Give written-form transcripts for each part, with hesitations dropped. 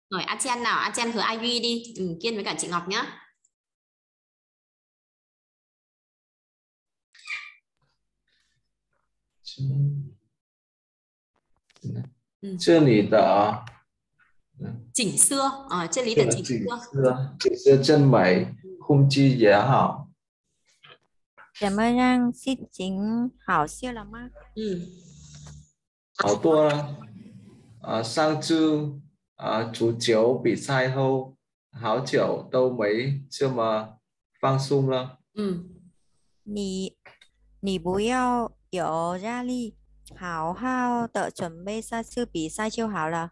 Rồi Achen nào, Achen和Ivy đi. Kiên với cả chị Ngọc nhá. 这里的 chỉnh sửa, 这里的这 chỉnh 景色真美，空气也好。 怎么样？心情好些了吗？ 好多了。上次足球比赛后，好久都没这么放松了。 你不要有压力，好好的准备下次比赛就好了。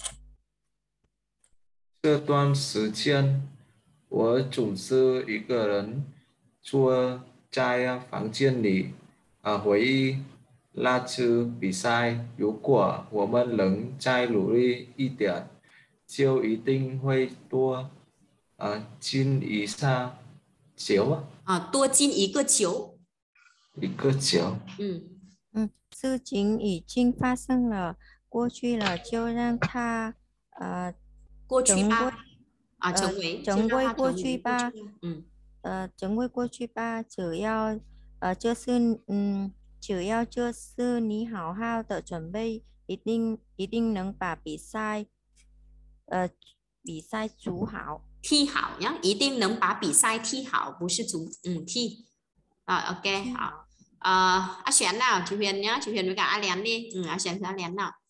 这段时间，我总是一个人坐在房间里，回忆那次比赛。如果我们能再努力一点，就一定会多进一下球多进一个球。 一个球。 事情已经发生了，过去了就让它过去吧。 成为过去吧。成为过去吧。只要这次你好好的准备，一定能把比赛组好。 踢好nhá, 一定能把比赛踢好，不是组踢. Rồi ok, A Xuyến nào, chị Huyền nhá, chị Huyền với cả A Lén đi. A Xuyến với A Lén nào.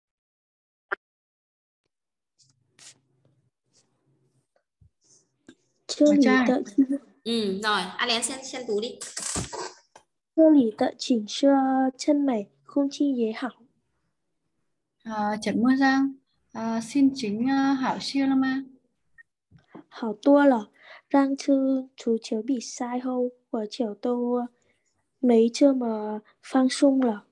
这里的 rồi A Lén先读đi. 这里的景色真美，空气也好。 Trần Mưa Giang, xin chính hảo siêu了吗？ 好多了。上次足球比赛后，我就都没这么放松了。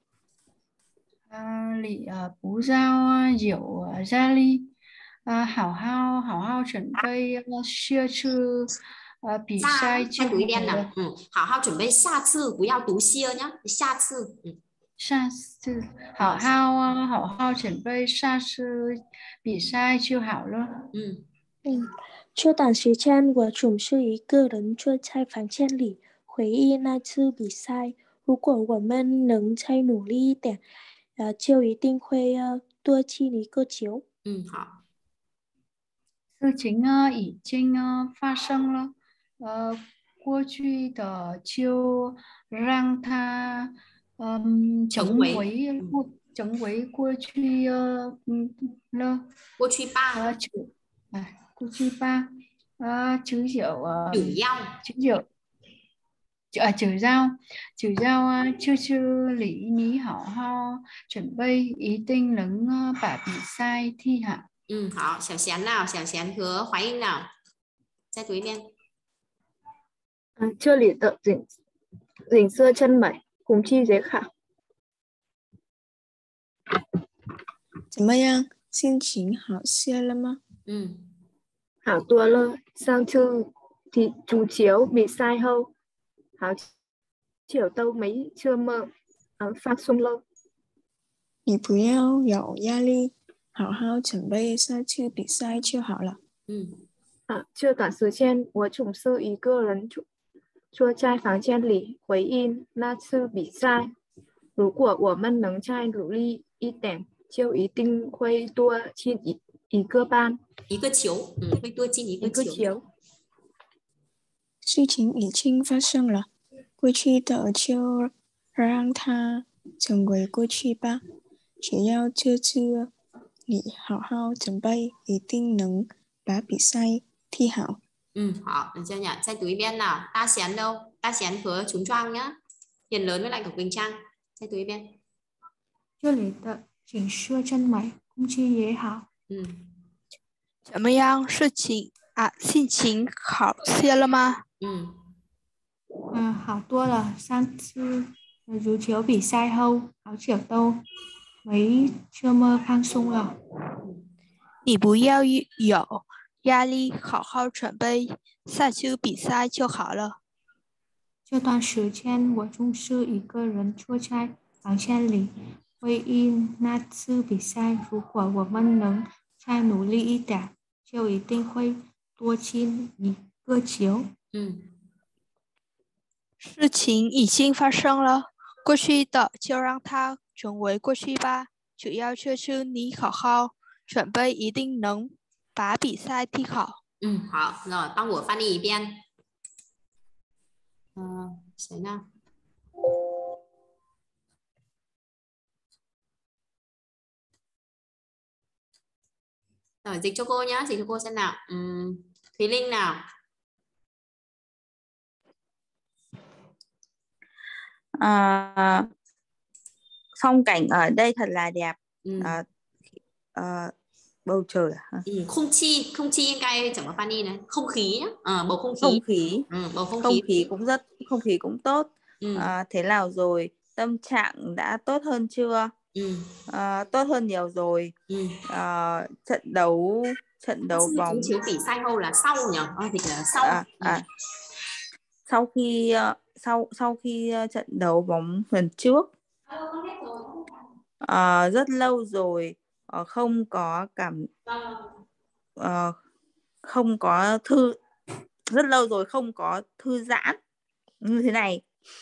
你不要有压力，好好准备下次比赛就好了。 好好准备下次，不要读谢nhá，下次。 下次好好准备下次比赛就好了。 这段时间我总是一个人坐在房间里回忆那次比赛。如果我们能再努力一点，就一定会多进一个球。 好。 事情已经发生了，过去的就让它成为过去了。 过去吧。 过去吧。只要这次你好好准备，一定能把比赛踢好。 好，小贤nào, 小贤和怀英nào. 再读一遍。 这里的景色真美，空气也好。 怎么样？心情好些了吗？ 好多了。上次踢足球比赛后，好久都没这么放松了。 你不要有压力，好好准备下次比赛就好了。 这段时间我总是一个人坐在房间里回忆那次比赛。如果我们能再努力一点，就一定会多进一个球，会多进一个球。 事情已经发生了，过去的就让它成为过去吧。只要这次你好好准备，一定能把比赛踢好。 好，được chưa nhỉ? 再读一遍nào. Ta Xén đâu? Ta Xén和Chúng Trang nhá. Hiền lớn với lại Ngọc Quỳnh Trang. 再读一遍。 这里的景色真美，空气也好。 怎么样？心情好些了吗？ 好多了。上次足球比赛后，好久都没这么放松了。 你不要有压力，好好准备，下次比赛就好了。 这段时间我总是一个人坐在房间里回忆那次比赛。如果我们能在努力一点，就一定会多亲一个球。 事情已经发生了，过去的就让它成为过去吧。主要就是你好好准备，一定能把比赛踢好。 好, rồi, 帮我翻译一遍。谁呢？Rồi, dịch cho cô nhá, dịch cho cô xem nào. Thùy Linh nào. Phong cảnh ở đây thật là đẹp. Bầu trời không chi应该怎么翻译呢？không khí nhá. Bầu không khí. Bầu không khí cũng tốt. Thế nào rồi, tâm trạng đã tốt hơn chưa? Tốt hơn nhiều rồi. Trận đấu bóng 比赛后là sau nhỉ? Thì là sau. Sau khi trận đấu bóng lần trước, rất lâu rồi không có rất lâu rồi không có thư giãn như thế này.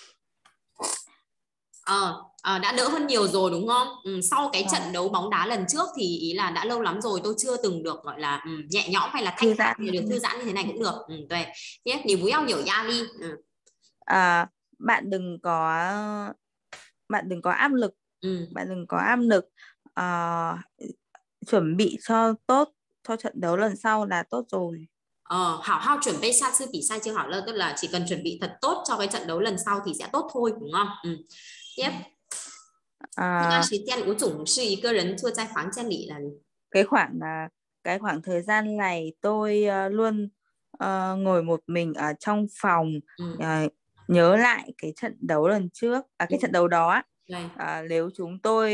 Đã đỡ hơn nhiều rồi đúng không? Sau cái trận đấu bóng đá lần trước thì ý là đã lâu lắm rồi tôi chưa từng được gọi là nhẹ nhõm hay là thanh thản được thư giãn như thế này cũng được. Tiếp,你不要有压力. Bạn đừng có áp lực. Bạn đừng có áp lực. Chuẩn bị cho tốt cho trận đấu lần sau là tốt rồi. Hảo hao chuẩn bị sa sư比赛就好了, tức là chỉ cần chuẩn bị thật tốt cho cái trận đấu lần sau thì sẽ tốt thôi đúng không? Tiếp. Cái khoảng thời gian này tôi luôn ngồi một mình ở trong phòng, nhớ lại cái trận đấu lần trước, cái trận đấu đó. Nếu chúng tôi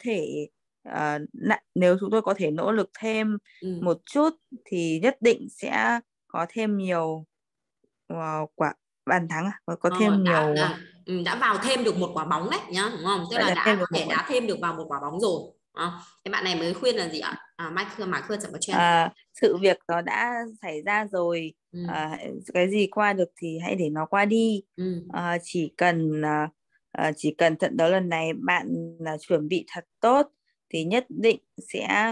có thể nỗ lực thêm một chút thì nhất định sẽ có thêm nhiều quả bàn thắng, có thêm nhiều đã vào thêm được một quả bóng đấy nhá, đúng không? Tức là đã thêm được vào một quả bóng rồi. Cái bạn này mới khuyên là gì ạ? Mạc Khương chẳng có chuyện. Sự việc nó đã xảy ra rồi, cái gì qua được thì hãy để nó qua đi. Chỉ cần trận đấu lần này bạn chuẩn bị thật tốt thì nhất định sẽ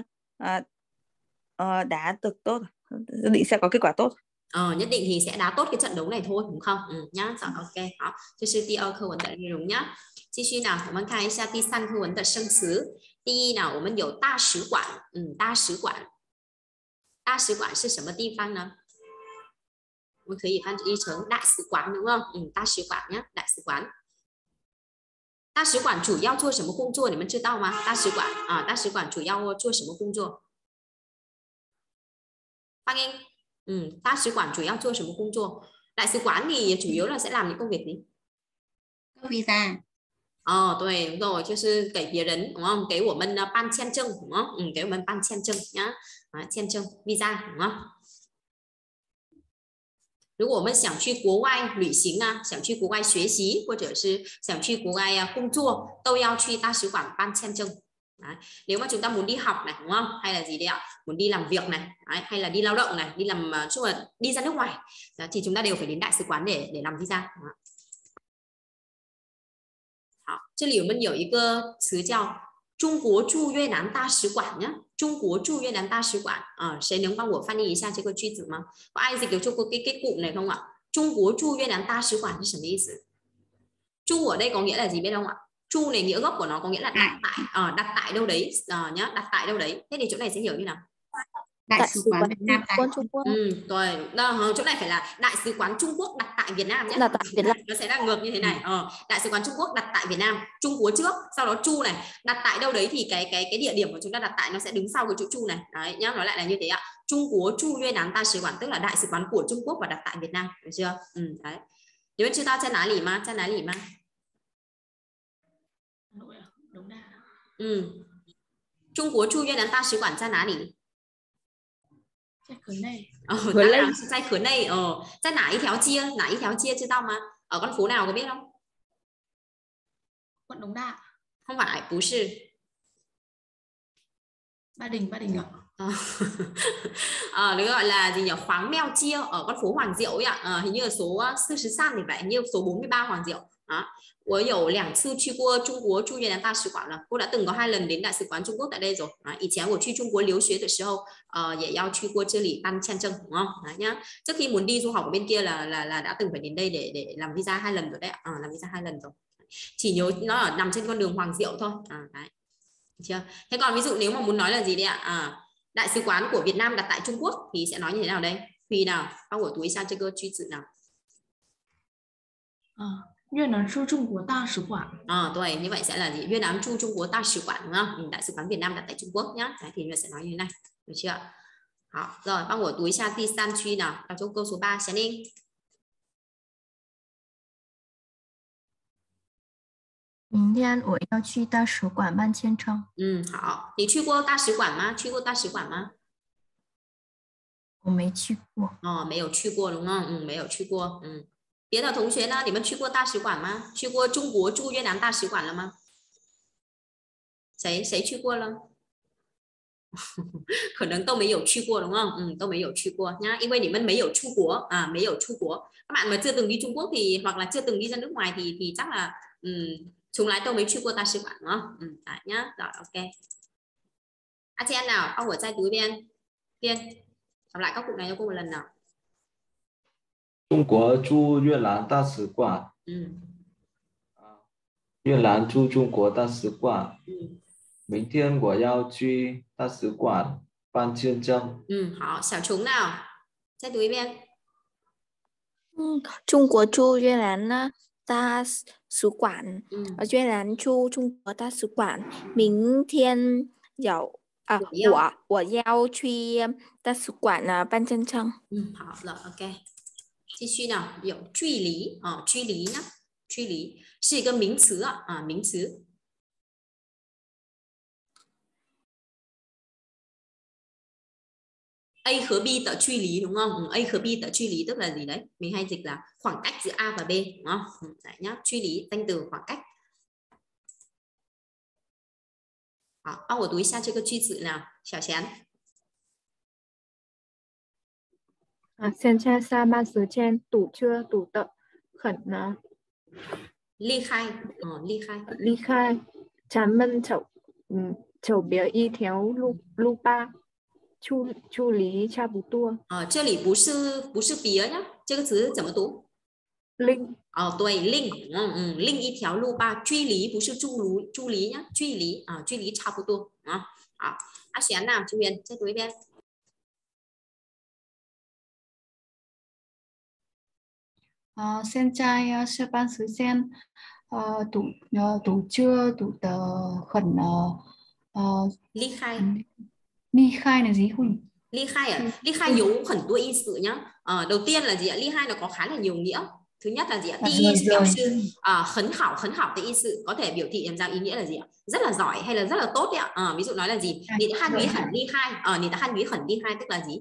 đá được tốt, nhất định sẽ có kết quả tốt. Nhất định thì sẽ đá tốt cái trận đấu này thôi đúng không? Nhá, rồi ok. 好，这是第二课文的内容呀。继续呢，我们看一下第三课文的生词。第一呢，我们有大使馆。大使馆，大使馆是什么地方呢？我们可以翻译成大使馆，đúng không? 大使馆nhá，大使馆。大使馆主要做什么工作？你们知道吗？大使馆大使馆主要做什么工作？Phan Anh, 大使馆主要做什么工作？ Đại sứ quán thì chủ yếu là sẽ làm những công việc gì? Visa. 对，đúng rồi, 就是给别人，đúng không? 给我们办签证，đúng không? 给我们办签证nhá，签证 visa， đúng không? 如果我们想去国外旅行啊，想去国外学习，或者是想去国外工作，都要去大使馆办签证. Đấy. Nếu mà chúng ta muốn đi học này đúng không, hay là gì đấy ạ, muốn đi làm việc này, đấy, hay là đi lao động này, đi làm chung là đi ra nước ngoài, đấy, thì chúng ta đều phải đến đại sứ quán để làm visa. 好，这里我们有一个词叫中国驻越南大使馆nhá， 中国驻越南大使馆谁能帮我翻译一下这个句子吗？ Có ai dịch được cho cô cái cụm này không ạ? 中国驻越南大使馆是什么意思？ 驻ở đây có nghĩa là gì biết không ạ? Chu này nghĩa gốc của nó có nghĩa là đặt tại đâu đấy nhá, đặt tại đâu đấy. Thế thì chỗ này sẽ hiểu như nào? Đại sứ quán Việt Nam tại Trung Quốc. Rồi, chỗ này phải là đại sứ quán Trung Quốc đặt tại Việt Nam nhé. Nó sẽ là ngược như thế này. Đại sứ quán Trung Quốc đặt tại Việt Nam, Trung Quốc trước, sau đó Chu này đặt tại đâu đấy thì cái địa điểm của chúng ta đặt tại nó sẽ đứng sau cái chữ Chu này. Đấy nhá, nói lại là như thế ạ. Trung Quốc Chu越南大使馆 tức là đại sứ quán của Trung Quốc và đặt tại Việt Nam, được chưa? Đấy. Nếu chưa ta在哪里吗？在哪里吗？ Trung Quốc Chu越南大使馆在哪里？ 在河内。 在河内在哪一条街？哪一条街知道吗？ở con phố nào có biết không? Quận Đống Đa. Không phải, 不是 Ba Đình ạ. Nó gọi là gì nhỉ? Khoáng Meo Chia ở con phố Hoàng Diệu ấy ạ. Hình như là số Sư Sứ San thì phải, hình như số 43 Hoàng Diệu. Đó. 我有2次去过中国驻越南大使馆了， cô đã từng có 2 lần đến đại sứ quán Trung Quốc tại đây rồi. Đó. 以前我去中国留学的时候，也要去过这里办签证， đúng không? Đó nhá. Trước khi muốn đi du học ở bên kia là đã từng phải đến đây để làm visa 2 lần rồi đấy. Làm visa 2 lần rồi. Chỉ nhớ nó nằm trên con đường Hoàng Diệu thôi. Đấy. Chưa? Thế còn ví dụ nếu mà muốn nói là gì đấy ạ? Đại sứ quán của Việt Nam đặt tại Trung Quốc thì sẽ nói như thế nào đây? Huy nào? Bao của túi sang chơi cơ truy tự nào? 越南驻中国大使馆. Tuổi như vậy sẽ là gì? Việt Nam驻Trung Quốc đại sứ quán, đúng không? Đại sứ quán Việt Nam đặt tại Trung Quốc nhá. Đấy, thì mình sẽ nói như thế này, được chưa? Đó, rồi bao của túi sang ti san truy nào? Đọc cho câu số 3 sẽ đi. 明天我要去大使馆办签证。 好，你去过大使馆吗？去过大使馆吗？ 我没去过。 没有去过，đúng không? 没有去过。别的同学呢？你们去过大使馆吗？去过中国驻越南大使馆了吗？谁去过了？可能都没有去过，đúng không? 都没有去过nhá. 因为你们没有出国，没有出国。các bạn mà chưa từng đi Trung Quốc thì hoặc là chưa từng đi ra nước ngoài thì chắc là chúng lái tôi mới chưa qua ta sư bạn, đúng không? Đấy nhá. Rồi ok. ASEAN nào, ông ở chai túi bên Kiên. Đọc lại các cụm này cho cô một lần nào. 中国驻越南大使馆。越南驻中国大使馆。明天我要去大使馆办签证。 好，小虫nào. Chai túi bên. 中国驻越南大使馆，越南驻中国大使馆，明天我要去大使馆办签证。 好了 ，OK。继续呢，有距离距离呢，距离是一个名词名词。A 和 B 的距离, đúng không? A 和 B 的距离 tức là gì đấy? Mình hay dịch là khoảng cách giữa A và B, đúng không? Đấy nhá,距离 danh từ khoảng cách. 好，帮我读一下这个句子nào, 小贤。 现在下班时间堵车堵得很厉害， 厉害，咱们走别一条路吧。处理差不多。 这里不是别nhá, 这个词怎么读？ 令。 对，令，另一条路吧。距离不是距离nhá, 距离距离差不多好，阿璇nào, chị Huyền,再读一遍。 现在下班时间堵车堵得很厉害。 ly khai là gì Huỳnh? Ly khai ly khai有很多意思nhá. Đầu tiên là gì ạ? Ly khai nó có khá là nhiều nghĩa. Thứ nhất là gì ạ? Đi biểu示很好的意思, có thể biểu thị làm sao ý nghĩa là gì ạ? Rất là giỏi hay là rất là tốt đấy ạ. Ví dụ nói là gì? Nị đã Hàn Quý hẳn ly khai. Nị đã Hàn Quý hẳn ly khai tức là gì?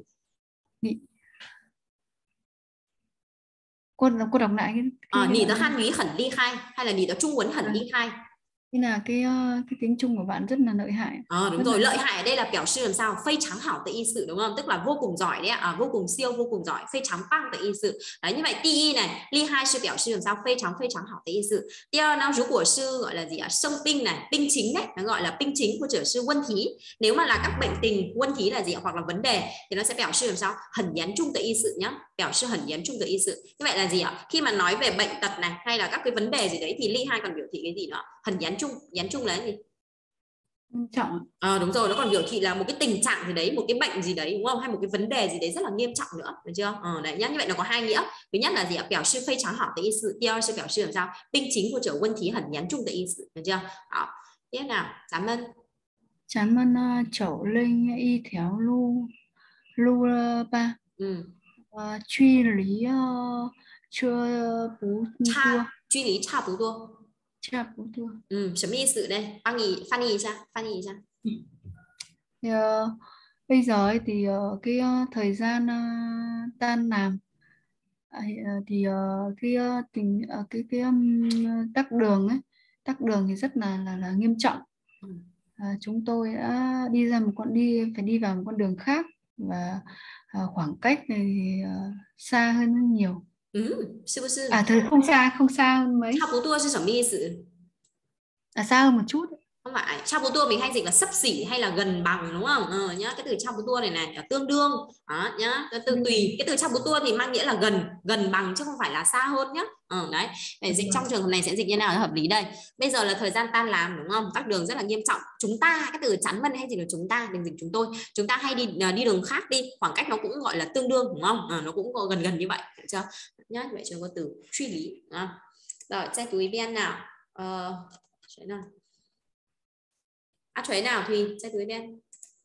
Cô đọc lại cái nị đã Hàn Quý hẳn ly khai hay là nị đã Trung Quốc hẳn ly khai. Thế là cái tiếng Trung của bạn rất là lợi hại. Đúng rồi, lợi hại ở đây là biểu示làm sao? Phây trắng hảo tự ý sự, đúng không? Tức là vô cùng giỏi đấy ạ, vô cùng siêu, vô cùng giỏi, phây trắng băng tự ý sự. Đấy, như vậy ti này, ly hai sư biểu示làm sao? Phây trắng hảo tự ý sự. Tiếp theo, nếu của sư gọi là gì ạ? Sông Pinh này, Pinh chính đấy, nó gọi là Pinh chính của sư quân thí. Nếu mà là các bệnh tình quân thí là gì ạ? Hoặc là vấn đề thì nó sẽ biểu示làm sao? Hẳn nhắn trung tự ý sự nhá. Biểu示hẳn nhắn trung tự ý sự. Như vậy là gì ạ? Khi mà nói về bệnh tật này hay là các cái vấn đề gì đấy thì ly hai còn biểu thị cái gì nữa? Hẳn nhắn trung là gì? Trọng. Đúng rồi, nó còn biểu thị là một cái tình trạng gì đấy, một cái bệnh gì đấy, đúng không? Hay một cái vấn đề gì đấy rất là nghiêm trọng nữa, được chưa? Đấy nhá, như vậy nó có hai nghĩa. Thứ nhất là gì ạ? Biểu sư phây trắng hảo tự ý sự, tiếp sư biểu sư làm sao? Binh chính của trở quân thí hẳn nhắn trung tự ý sự, được chưa? Đó. Tiếp nào, cảm ơn. Cảm ơn chỗ linh y theo lu ba. Truy lý chưa bú tua. Truy lý cha bú tua.什么意思đây?翻译一下. Thì, bây giờ thì cái thời gian tan làm thì cái tắc đường thì rất là nghiêm trọng. chúng tôi đã phải đi vào một con đường khác và khoảng cách này thì xa hơn rất nhiều. 是不是？ không xa hơn mấy. 差不多是什么意思？ xa hơn một chút. Không phải,差不多mình hay dịch là xấp xỉ hay là gần bằng đúng không? Nhá, cái từ差不多này tương đương. Đó, nhá, cái từ tùy. Cái từ差不多thì mang nghĩa là gần bằng chứ không phải là xa hơn nhá. Đấy, để dịch trong trường hợp này sẽ dịch như nào là hợp lý đây. Bây giờ là thời gian tan làm đúng không? Tắc đường rất là nghiêm trọng. Chúng ta, cái từ chắn vân hay dịch là chúng ta, đừng dịch chúng tôi. Chúng ta hay đi đường khác đi, khoảng cách nó cũng gọi là tương đương đúng không? Nó cũng gần như vậy, được chưa? Nhá, vậy trường có từ truy lý. Rồi,再读一遍nào.谁nào? Thuế nào Thùy, sẽ Thùy bên.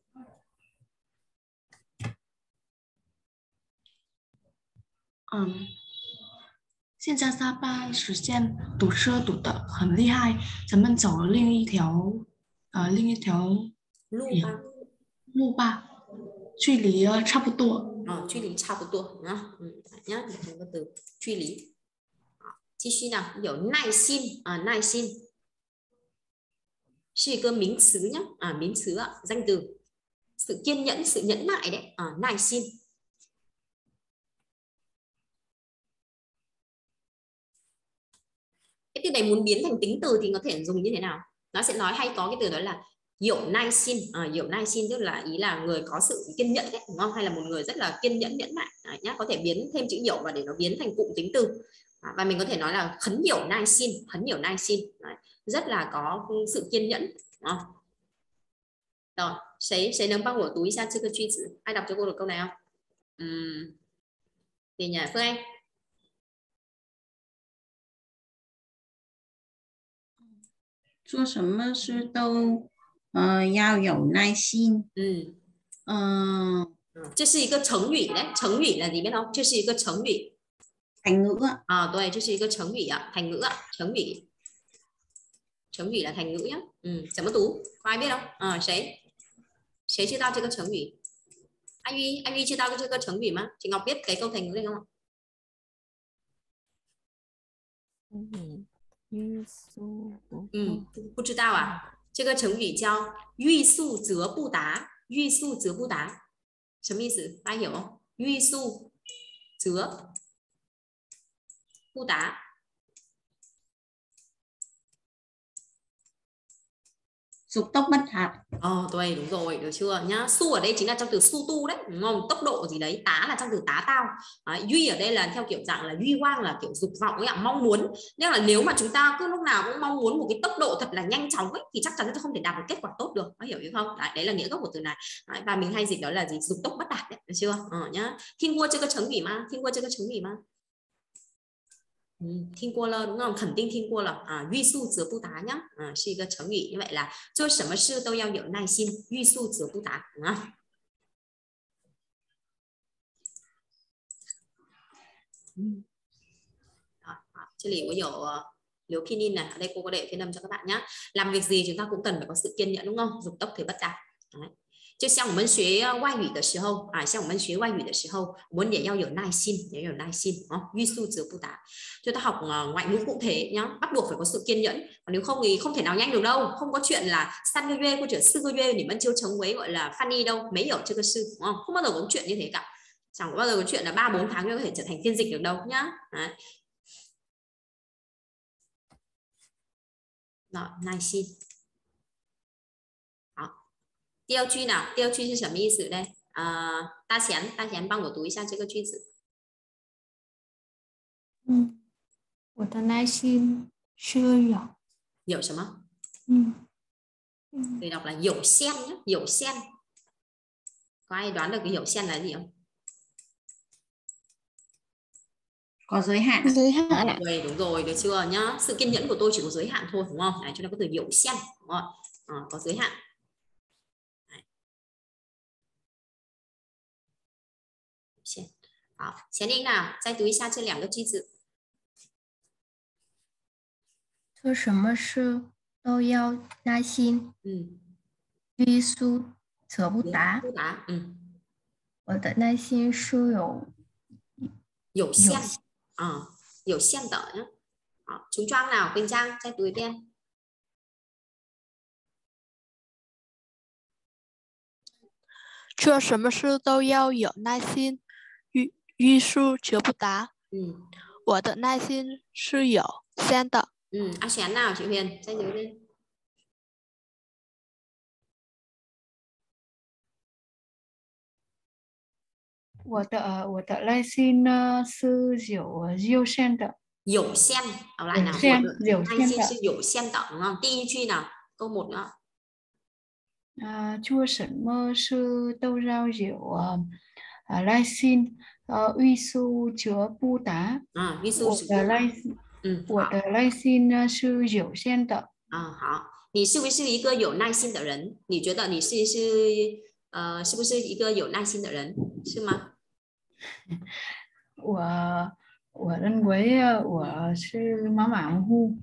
Hiện在Sapa实现堵车堵得很厉害，咱们走了另一条路吧，距离差不多。 距离差不多啊，nhá, một cái từ 距离。继续nào，有耐心耐心。是一个名词nhá,名词danh từ sự kiên nhẫn, sự nhẫn nại đấy,耐心. Cái từ này muốn biến thành tính từ thì có thể dùng như thế nào? Nó sẽ nói hay có cái từ đó là hiểu nai xin, hiểu nai xin tức là ý là người có sự kiên nhẫn đấy, đúng không? Hay là một người rất là kiên nhẫn nhẫn nại nhá, có thể biến thêm chữ hiểu và để nó biến thành cụm tính từ. Và mình có thể nói là khấn hiểu nai xin, khấn hiểu nai xin. Đấy, rất là có sự kiên nhẫn. Rồi, 谁能帮我读一下这个句子？ Ai đọc cho cô được câu này không? Thì nhỉ, Phương Anh. 做什么事都要有耐心。 这是一个成语đấy, 成语là gì biết không? 这是一个成语。 thành ngữ ạ. 对，这是一个成语ạ, thành ngữ ạ, 成语。 成语 là thành ngữ nhá. 怎么读？ có ai biết không? 谁知道这个成语？ anh Uy知道这个成语吗？ chị Ngọc biết cái câu thành ngữ này không ạ? 不知道啊。 这个成语叫欲速则不达，欲速则不达，什么意思？大家hiểu không？ 欲速则不达。 dục tốc bất đạt. Đúng rồi, được chưa nhá. Su ở đây chính là trong từ su tu đấy, đúng không? Tốc độ gì đấy. Tá là trong từ tá tao. Duy ở đây là theo kiểu dạng là duy hoang, là kiểu dục vọng ấy ạ, mong muốn. Nên là nếu mà chúng ta cứ lúc nào cũng mong muốn một cái tốc độ thật là nhanh chóng ấy, thì chắc chắn chúng ta không thể đạt được kết quả tốt được. Có hiểu hay không? Đấy là nghĩa gốc của từ này. Và mình hay dịch đó là gì? Dục tốc bất đạt đấy, được chưa? Nhá. Thiên qua chưa có chấm ủy mà, thiên qua chưa có chấm ủy mà. Thiên qua lơ đúng không? Khẩn tinh thiên qua là uy su giữa bù tá nhá, là một成语. Như vậy là做什么事都要有耐心，uy su giữa bù tá, đúng không? Chứ lì có hiểu liều pinin này, ở đây cô có để phiên âm cho các bạn nhé. Làm việc gì chúng ta cũng cần phải có sự kiên nhẫn đúng không? Dục tốc thì bất đạt. 就像我们学外语的时候像我们学外语的时候，我们也要有耐心，也要有耐心欲速则不达。 Chúng ta học ngoại ngữ cũng thế nhá, bắt buộc phải có sự kiên nhẫn. Còn nếu không thì không thể nào nhanh được đâu. Không có chuyện là san cơ duê, có chuyện sư cơ duê, thì vẫn chưa chống với gọi là funny đâu. Mấy hiểu chưa cơ sư, đúng không? Không bao giờ có chuyện như thế cả. Chẳng có bao giờ có chuyện là 3-4 tháng có thể trở thành phiên dịch được đâu nhá. Đấy. Rồi, 耐心。 Tiêu truy nào? Tiêu truy là什么意思đây? 大贤帮我读一下这个句子。 我的耐心是有。 有什么？ Để đọc là有限nhé, 有限。 Có ai đoán được cái 有限là gì không? Có giới hạn. Đúng rồi, được chưa nhá? Sự kiên nhẫn của tôi chỉ có giới hạn thôi, đúng không? Đấy, chúng ta có từ 有限, đúng không? Có giới hạn. Hảo, Xián Ninh nào,再读一下这两个句子。 做什么事都要耐心，欲速则不达。我的耐心是有限， 有限的nhé. Chúng Trang nào, Quỳnh Trang,再读一遍。 做什么事都要有耐心，欲速则不达。我的耐心是有限的。 Ai chén nào chị Huyền, say dưới đi. 我的耐心呢是有限的。 有限，đọc lại nào. 有限的。 是有限的，đúng không? 第一句nào, câu 1 nữa. 做什么事都要有耐心，欲速则不达。我的耐心呢是有限的。 好，你是不是一个有耐心的人？你觉得你是不是一个有耐心的人？是吗？ 我认为我是马马虎虎。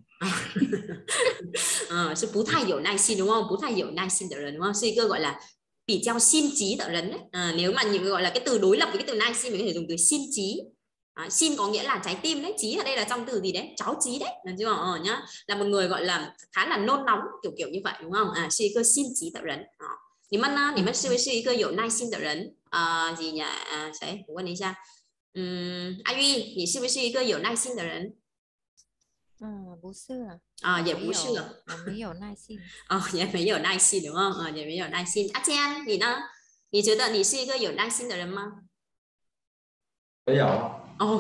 是不太有耐心đúng không? 不太有耐心的人đúng không? 是一个gọi là比較心急的人đấy. Nếu mà gọi là cái từ đối lập với cái từ耐心mình có thể dùng từ心急. Xin có nghĩa là trái tim đấy, trí ở đây là trong từ gì đấy, cháu trí đấy, được chưa? Nhá, là một người gọi là khá là nôn nóng kiểu như vậy đúng không? 是一个心急的人。你们呢？你们是不是一个有耐心的人？gì nhỉ? 谁？我问你一下。阿玉，你是不是一个有耐心的人？ 不是也不是我没有耐心。 也没有耐心đúng không? 也没有耐心。阿坚，你呢？你觉得你是一个有耐心的人吗？ 没有。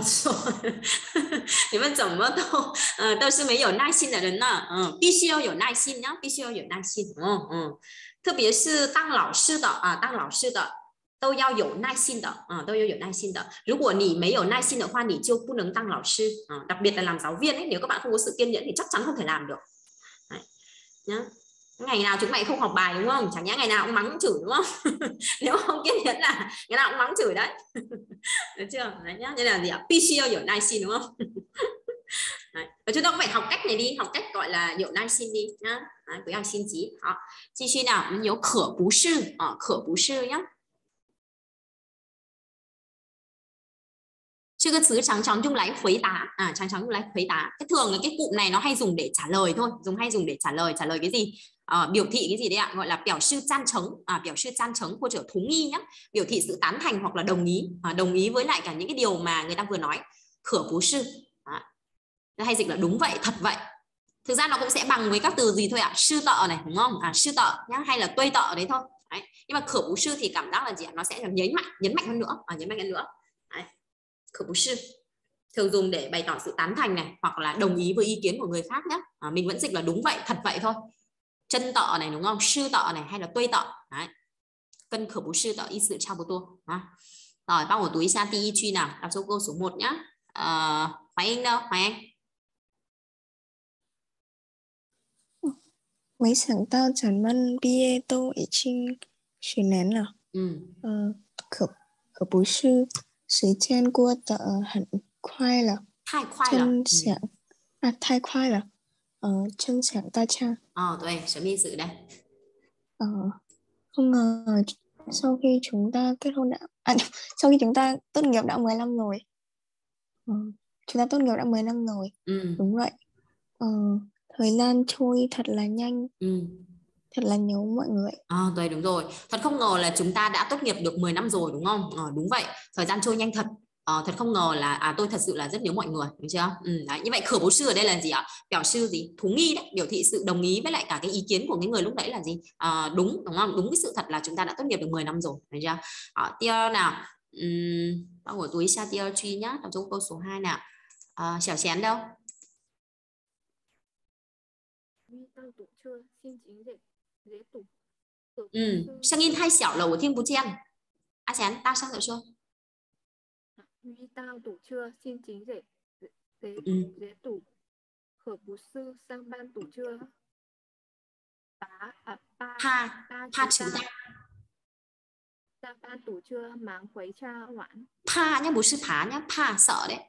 你们怎么都是没有耐心的人呢？必须要有耐心呀，必须要有耐心。特别是当老师的都要有耐心的，都要有耐心的。如果你没有耐心的话，你就不能当老师。đặc biệt là làm giáo viên ấy, nếu các bạn không có sự kiên nhẫn thì chắc chắn không thể làm được. Đấy. Nhá. Ngày nào chúng mày không học bài đúng không? Chẳng nhẽ ngày nào cũng mắng chửi đúng không? Nếu không kiên nhẫn là ngày nào cũng mắng chửi đấy. Được chưa? Đấy nhá. Nên là gì ạ? 必须要有耐心 đúng không? Đấy. Và chúng ta cũng phải học cách này đi, học cách gọi là 有耐心 đi nhá. Đấy, 不要心急。好，继续呢，我们有可不是可不是nhá. 这个词常常用来回答常常用来回答. Cái thường là cái cụm này nó hay dùng để trả lời thôi, hay dùng để trả lời cái gì? Biểu thị cái gì đấy ạ? Gọi là biểu示赞成, biểu示赞成 或者同意nhá, biểu thị sự tán thành hoặc là đồng ý với lại cả những cái điều mà người ta vừa nói. 可不是 hay dịch là đúng vậy, thật vậy. Thực ra nó cũng sẽ bằng với các từ gì thôi ạ? Sư tợ này đúng không? Sư tợ nhá, hay là tuây tợ đấy thôi. Đấy. Nhưng mà 可不是 thì cảm giác là gì ạ? Nó sẽ nhấn mạnh hơn nữa, nhấn mạnh hơn nữa. Đấy. 可不是 thường dùng để bày tỏ sự tán thành này hoặc là đồng ý với ý kiến của người khác nhé. Mình vẫn dịch là đúng vậy, thật vậy thôi. Chân tợ này đúng không? Sư tợ này hay là tuây tợ. Đấy. Cân khẩu bú sư tợ ý sự trao bố tô. Rồi, bao một túi sang ti truy nào. Đọc số câu số 1 nhá. Hoài Anh đâu? Hoài Anh. 没想到咱们毕业都已经10年了。可不是。时间过得很快了， 太快了， 太快了，真想大家。 对，什么意思đây? Không ngờ sau khi chúng ta kết hôn sau khi chúng ta tốt nghiệp đã 10 năm rồi. Chúng ta tốt nghiệp đã 10 năm rồi. Đúng vậy. Thời gian trôi thật là nhanh. Thật là nhớ mọi người. Đấy, đúng rồi. Thật không ngờ là chúng ta đã tốt nghiệp được 10 năm rồi đúng không? Đúng vậy. Thời gian trôi nhanh thật. Thật không ngờ là tôi thật sự là rất nhớ mọi người, đúng chưa? Đấy. Như vậy khởi bố sư ở đây là gì ạ? Biểu sư gì? Thú nghi đấy, biểu thị sự đồng ý với lại cả cái ý kiến của cái người lúc nãy là gì? Đúng không? Đúng cái sự thật là chúng ta đã tốt nghiệp được 10 năm rồi, đúng chưa? Tiếp nào. Bao của túi xa tiêu truy nhá. Đọc trong câu số 2 nào. Xẻo chén đâu?声音太小了，我听不见。阿贤，大声地说。 遇到堵车，心情dễ tủ. 可不是上班堵车。怕迟到。上班堵车，忙回家晚。 怕nhá, 不是爬nhá, 怕 sợ đấy.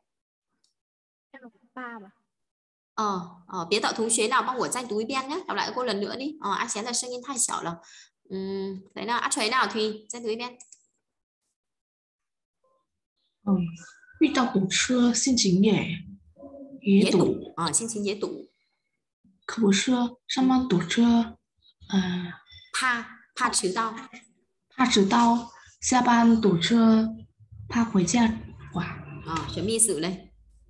怕吧. Biết tạo同学nào帮我在读一遍nhé. Đọc lại cô lần nữa đi. A Xén là 声音太小了. Thế nào? A Chuế nào Thùy?再读一遍. 遇到堵车，心情也堵。 心情也堵。 可不是上班堵车， 怕迟到。 怕迟到， 下班堵车怕回家晚。 chuẩn bị sự đây.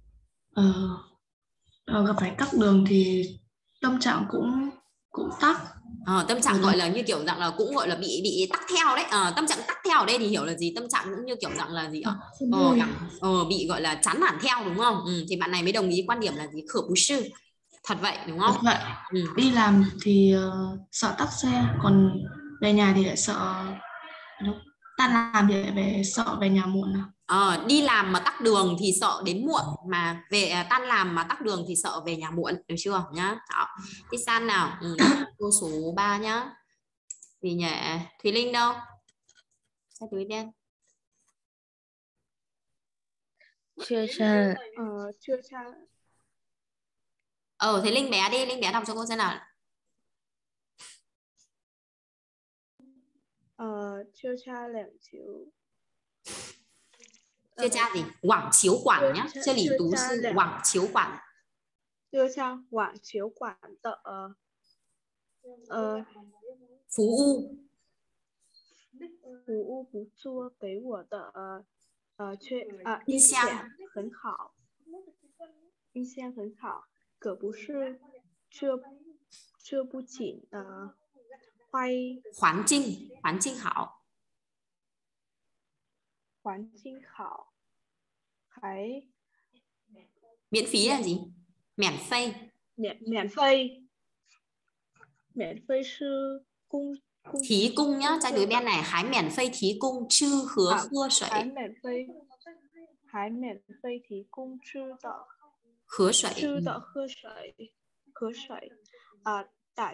Gặp phải tắc đường thì tâm trạng cũng tắc. Tâm trạng gọi là như kiểu rằng là cũng gọi là bị tắc theo đấy. Tâm trạng tắc theo ở đây thì hiểu là gì? Tâm trạng cũng như kiểu rằng là gì ạ? Bị gọi là chán nản theo đúng không? Thì bạn này mới đồng ý quan điểm là gì? Khở bú sư. Thật vậy đúng không? Thật vậy. Đi làm thì sợ tắc xe, còn về nhà thì lại sợ tan làm thì lại sợ về nhà muộn. Đi làm mà tắc đường thì sợ đến muộn, mà về tan làm mà tắc đường thì sợ về nhà muộn, được chưa nhá? Đó. Tiếp sang nào, câu số 3 nhá. Gì nhỉ? Thùy Linh đâu? Sao túi đen? Chưa cha. Chưa cha. Thế Linh bé đi, Linh bé đọc cho cô xem nào. Chưa cha lẻng chiếu. Chưa cha gì? Quảng chiếu quản nhá. Chưa lý tú sư quảng chiếu quản. Chưa cha quảng chiếu quản tợ Phú U. Phú U不做给我的印象很好，印象很好，可不是这不仅环境好， 环境好，还 miễn phí là gì? Miễn phí. Miễn phí sư cung thí cung nhá, trái đối bên này hái miễn phí thí cung chư hứa khua sợi. Hái miễn phí thí cung chư đỡ khứa sợi. Khứa sợi. Tả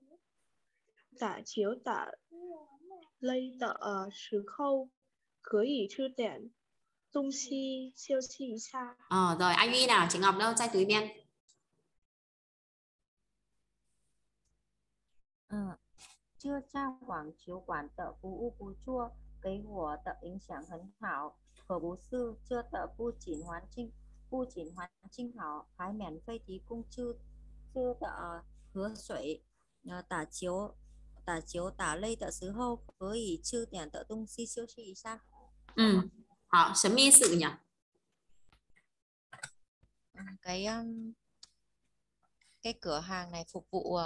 chiếu tả lây tợ时候可以吃点东西休息一下。 Rồi anh Uy nào, chị Ngọc đâu, trái túi bên. 这家网球馆的服务不错，给我的影响很好。可不是这的不仅环境好，还免费提供吃的喝水。打球打累的时候可以吃点的东西休息一下。 好，什么意思nhỉ? Cái cửa hàng này phục vụ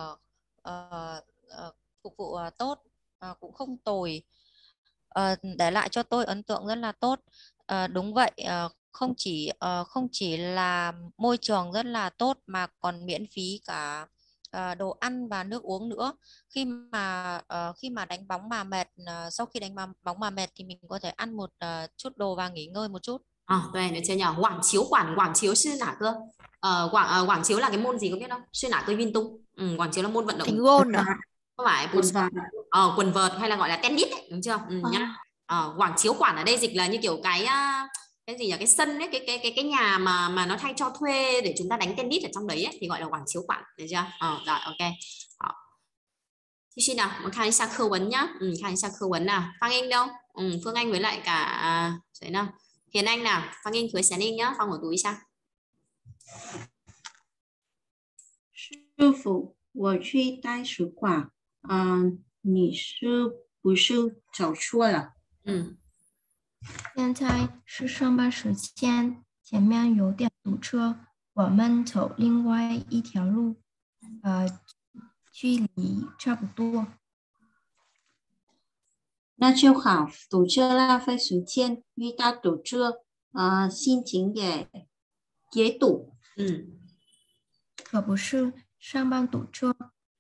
tốt, cũng không tồi, để lại cho tôi ấn tượng rất là tốt. Đúng vậy, không chỉ là môi trường rất là tốt mà còn miễn phí cả đồ ăn và nước uống nữa. Khi mà đánh bóng mà mệt, sau khi đánh bóng mà mệt thì mình có thể ăn một chút đồ và nghỉ ngơi một chút. Đây, được chưa nhỉ? Quảng chiếu sư nả cơ. Quảng chiếu là cái môn gì có biết không? Sư nả cơ Yun Tung. Quảng chiếu là môn vận động. Đánh gôn à? Không phải quần vợt hay là gọi là tennis ấy, đúng chưa? Nhá. Quảng chiếu quản ở đây dịch là như kiểu cái gì nhỉ, cái sân ấy, cái nhà mà nó thay cho thuê để chúng ta đánh tennis ở trong đấy ấy, thì gọi là quảng chiếu quản, được chưa? Rồi ok. Xin nào, một khai sang khâu vấn nhá. Khai sang khâu vấn nào. Phan Anh đâu? Phương Anh với lại cả đấy nào. Hiền Anh nào, Phan Anh với Sán Anh nhá, Phong ở túi sao? 师傅，我去袋鼠馆，你是不是走错了？ 现在是上班时间，前面有点堵车，我们走另外一条路，距离差不多。 那就好，堵车浪费时间，遇到堵车，心情也堵。 可不是上班堵车，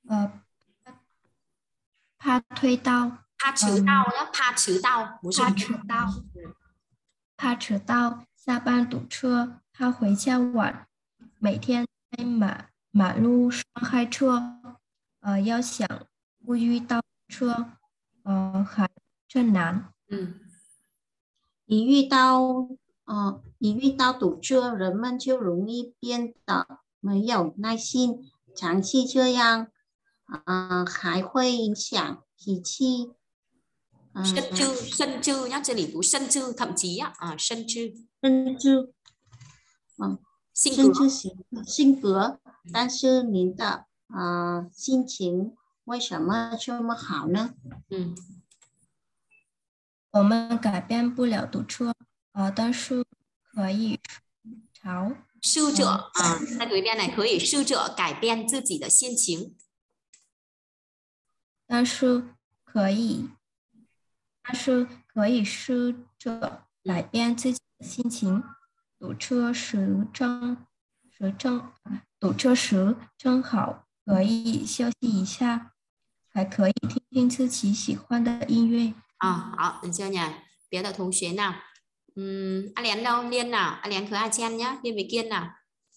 怕推到。 怕迟到呢？怕迟到，不是怕迟到，下班堵车，怕回家晚，每天在马路上开车，要想不遇到车，还真难。 一遇到堵车，人们就容易变得没有耐心，长期这样，还会影响脾气。 sân chư nhá,这里读sân chư, thậm chí sân chư 性格，但是您的心情为什么这么好呢？ 我们改变不了堵车，但是可以朝试着再读一遍này，可以试着改变自己的心情。 但是可以试着改变自己的心情。堵车时正好可以休息一下，还可以听听自己喜欢的音乐。 好, được chưa nhỉ?别的同学nào? A Lén đâu? Liên nào? A Lén khởi A Chen nhá. Liên với Kiên nào?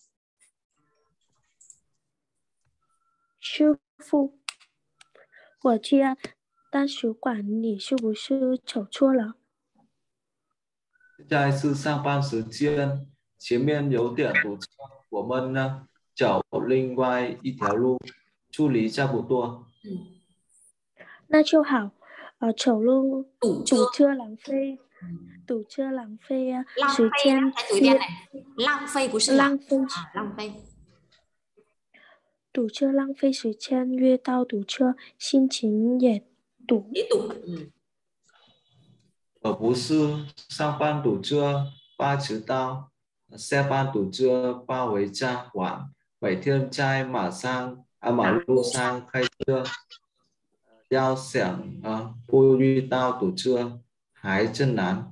师傅，我去大使馆，你是不是走错了？ 现在是上班时间，前面有点堵车，我们呢走另外一条路，距离差不多。 那就好。走路堵车浪费，堵车浪费时间。 浪费不是浪费， 浪费。 堵车浪费时间，遇到堵车，心情也堵。 我不是上班堵车怕迟到，下班堵车怕回家晚，每天在马路上开车，要想不遇到堵车还真难。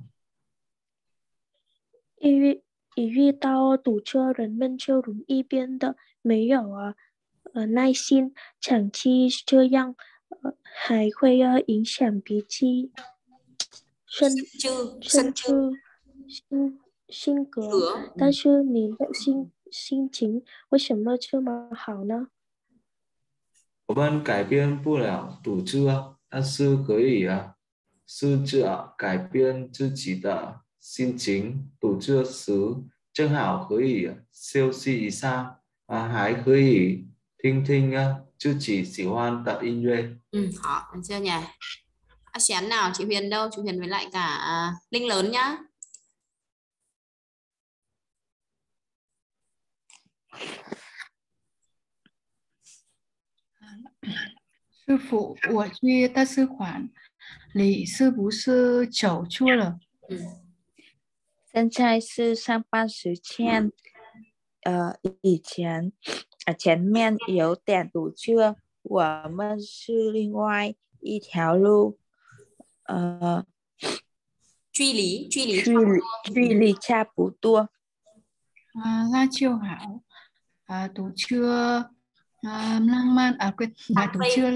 一遇到堵车，人们就容易变得没有耐心，长期这样还会影响脾气、甚至性格。但是你的心情为什么这么好呢？ 我们改变不了堵车，但是可以试着改变自己的心情。堵车时正好可以休息一下，还可以听听自己喜欢的音乐。 好, được chưa nhỉ? A Xén nào? Chị Huyền đâu? Chị Huyền với lại cả Linh lớn nhá. 师傅，我去大使馆，你是不是走错了？ 现在是上班时间，前面有点堵车，我们是另外一条路，距离差不多。 那就好。堵车浪漫堵车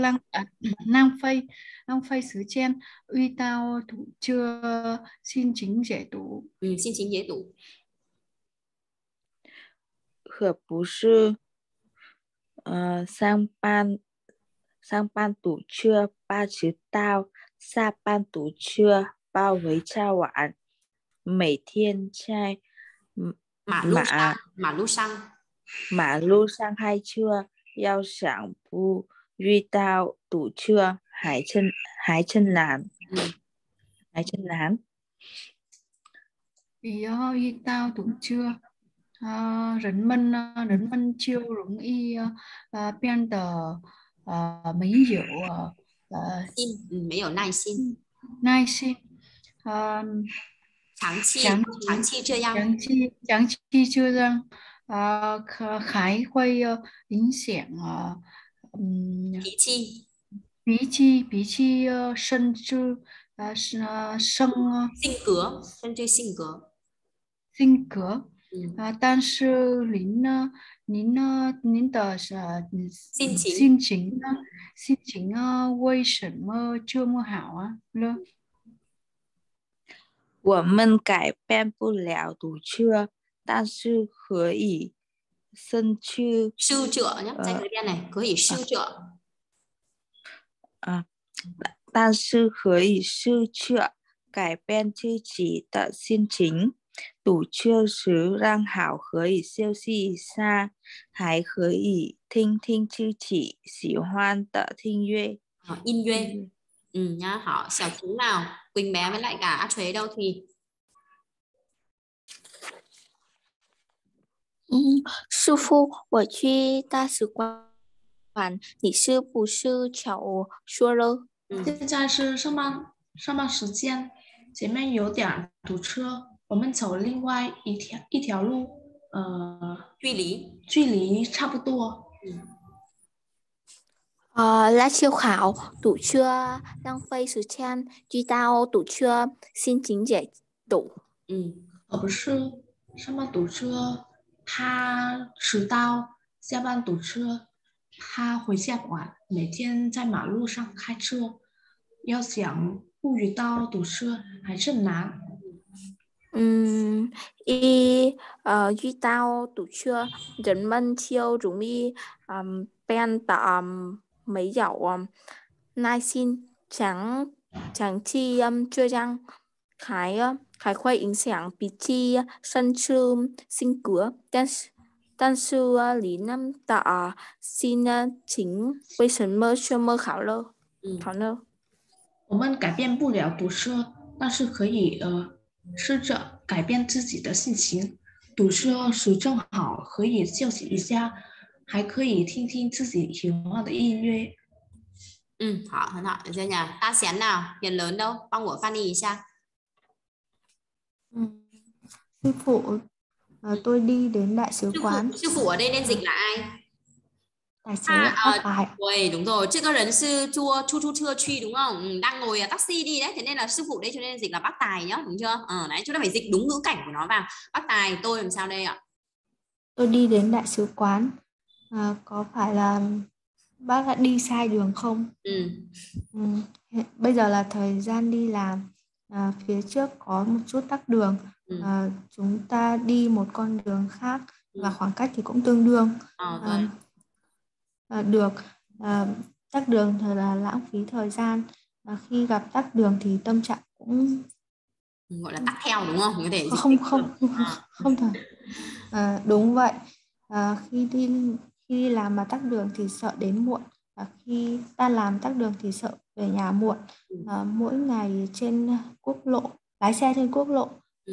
浪费时间，遇到堵车心情也堵。 心情也堵。 可不是上班堵车怕迟到，下班堵车怕回家晚，每天在马路上开车，要想不遇到堵车还真难。 要遇到堵车，人们就容易变得没有耐心。 长期这样， 还会影响脾气甚至性格。但是您的心情为什么这么好呢？ 我们改变不了堵车，但是可以试着 nhé,在这边này可以试着但是可以试着改变自己的心情。堵车时正好可以休息一下，还可以听听自己喜欢的音乐。 nhá. Hảo, Xảo Chính nào? Quỳnh bé với lại cả A Chuế đâu thì? 师傅，我去大使馆，你是不是走错了？ 现在是上班时间， 前面有点堵车，我们走另外一条路，距离差不多。 Lá siêu khảo, đủ chưa? Đang phây时间, truy tao, đủ chưa? Xin chính giải đủ. 不是上班堵车，他迟到；下班堵车，他回家晚。每天在马路上开车，要想不遇到堵车还是难。 Duy tao đủ chưa? Dẫn mân chiêu rủ mi pen tạm mấy dạo nai xin chẳng chi chưa răng khải khuây影响比起甚至辛苦，但是李南的新情为什么这么好呢？ 我们改变不了堵车，但是可以试着改变自己的心情。堵车时正好可以休息一下，还可以听听自己喜欢的音乐。 好，很好，được chưa nhỉ? Ta xén nào, Hiền lớn đâu?帮我翻译一下。 Sư phụ, tôi đi đến đại sứ quán. Sư phụ ở đây nên dịch là ai? Tài xế bác tài. Đúng rồi, chứ có人是坐出租车去đúng không? Đang ngồi taxi đi đấy, thế nên là sư phụ đây cho nên dịch là bác tài nhá, đúng chưa? Đấy, chúng ta phải dịch đúng ngữ cảnh của nó vào. Bác tài, tôi làm sao đây ạ? Tôi đi đến đại sứ quán. Có phải là bác đã đi sai đường không? Bây giờ là thời gian đi làm. Phía trước có một chút tắc đường. Chúng ta đi một con đường khác và khoảng cách thì cũng tương đương. Được. Tắc đường thật là lãng phí thời gian. Khi gặp tắc đường thì tâm trạng cũng gọi là tắc theo đúng không? Có thể không thật. Đúng vậy. Khi đi làm mà tắc đường thì sợ đến muộn. Khi ta làm tắc đường thì sợ về nhà muộn. Mỗi ngày trên quốc lộ, lái xe trên quốc lộ,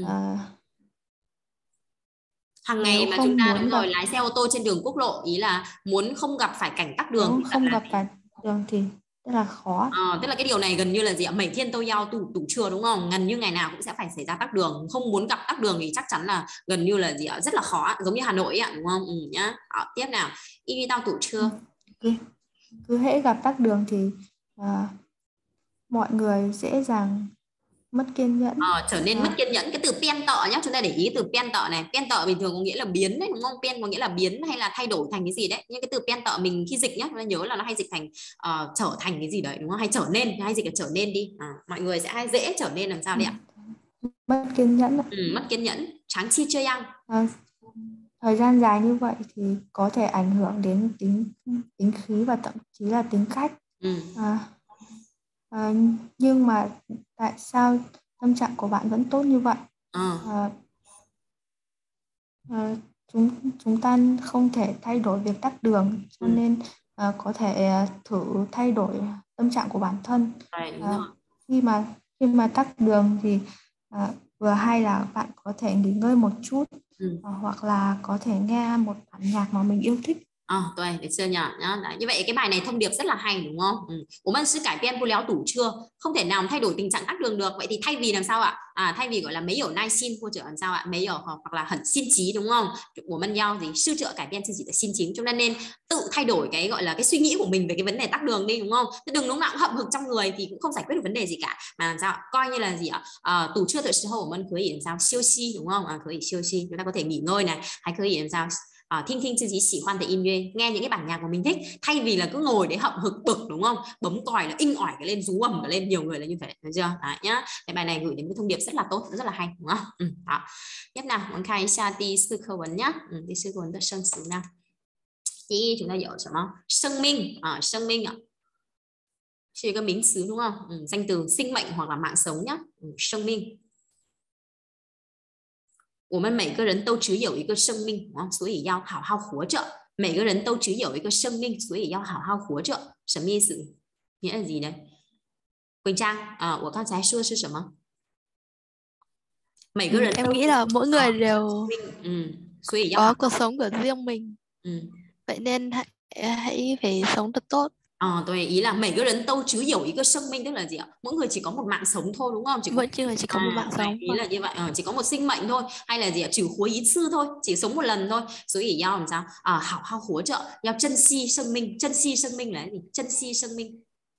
hàng ngày mà chúng ta đúng rồi, lái xe ô tô trên đường quốc lộ, ý là muốn không gặp phải cảnh tắc đường. Không gặp phải đường thì rất là khó. Tức là cái điều này gần như là gì ạ? Mấy thiên tôi giao tủ chừa đúng không? Gần như ngày nào cũng sẽ phải xảy ra tắc đường. Không muốn gặp tắc đường thì chắc chắn là gần như là gì ạ? Rất là khó, giống như Hà Nội ạ, đúng không? Nhá. Tiếp nào. Y tao tủ chừa. Cứ hễ gặp tắc đường thì mọi người dễ dàng mất kiên nhẫn. Trở nên mất kiên nhẫn. Cái từ pen tợ nhá, chúng ta để ý từ pen tợ này. Pen tợ bình thường có nghĩa là biến đấy, đúng không? Pen có nghĩa là biến hay là thay đổi thành cái gì đấy. Nhưng cái từ pen tợ mình khi dịch nhá, chúng ta nhớ là nó hay dịch thành trở thành cái gì đấy, đúng không? Hay trở nên, hay dịch là trở nên đi. Mọi người sẽ hay dễ trở nên làm sao đấy ạ? Mất kiên nhẫn. Mất kiên nhẫn. Tráng chi chơi ăn. Thời gian dài như vậy thì có thể ảnh hưởng đến tính khí và thậm chí là tính cách. Nhưng mà tại sao tâm trạng của bạn vẫn tốt như vậy? Chúng ta không thể thay đổi việc tắc đường, cho nên có thể thử thay đổi tâm trạng của bản thân. Khi mà tắc đường thì vừa hay là bạn có thể nghỉ ngơi một chút, hoặc là có thể nghe một bản nhạc mà mình yêu thích. Được chưa nhỉ? Đấy, như vậy cái bài này thông điệp rất là hay đúng không? 我们是改变不了堵车, không thể nào thay đổi tình trạng tắc đường được. Vậy thì thay vì làm sao ạ? Thay vì gọi là 没有耐心 或者 làm sao ạ? 没有 hoặc là 很心急 đúng không? 我们要gì? 试着改变自己的心情. Chúng ta nên tự thay đổi cái gọi là cái suy nghĩ của mình về cái vấn đề tắc đường đi đúng không? Đừng lúc nào cũng hậm hực trong người thì cũng không giải quyết được vấn đề gì cả. Mà làm sao? Coi như là gì ạ? 堵车的时候我们可以 làm sao? 休息 đúng không? 可以休息. Chúng ta có thể nghỉ ngơi này, hay có thể làm sao? Thinh thinh自己喜欢的音乐, nghe những cái bản nhạc mà mình thích, thay vì là cứ ngồi để hậm hực bực đúng không, bấm còi là inh ỏi cái lên, rú ầm cái lên, nhiều người là như vậy, được chưa? Đấy nhá, cái bài này gửi đến cái thông điệp rất là tốt, rất là hay đúng không? Đó. Tiếp nào, muốn khai xa đi sư khẩu vấn nhá, đi sư khẩu vấn sân xứ nào. Thì chúng ta hiểu什么? 生命 生命 là cái名词đúng không? Danh từ sinh mệnh hoặc là mạng sống nhá. 生命我们每个人都只有一个生命，所以要好好活着。每个人都只有一个生命，所以要好好活着。什么意思？nghĩa là gì đấy? Quỳnh Trang, 我刚才说的是什么？每个人 em nghĩ là mỗi người đều có cuộc sống của riêng mình. Vậy nên hãy phải sống thật tốt. Tôi ý là每个人都只有一个生命, tức là gì ạ? Mỗi người chỉ có một mạng sống thôi, đúng không? Mỗi người chỉ có một mạng sống. Ý là như vậy, chỉ có một sinh mệnh thôi, hay là gì ạ? Chỉ活一次thôi, chỉ sống một lần thôi.所以要làm sao? 好好活着, 要珍惜生命. 珍惜生命là gì? 珍惜生命.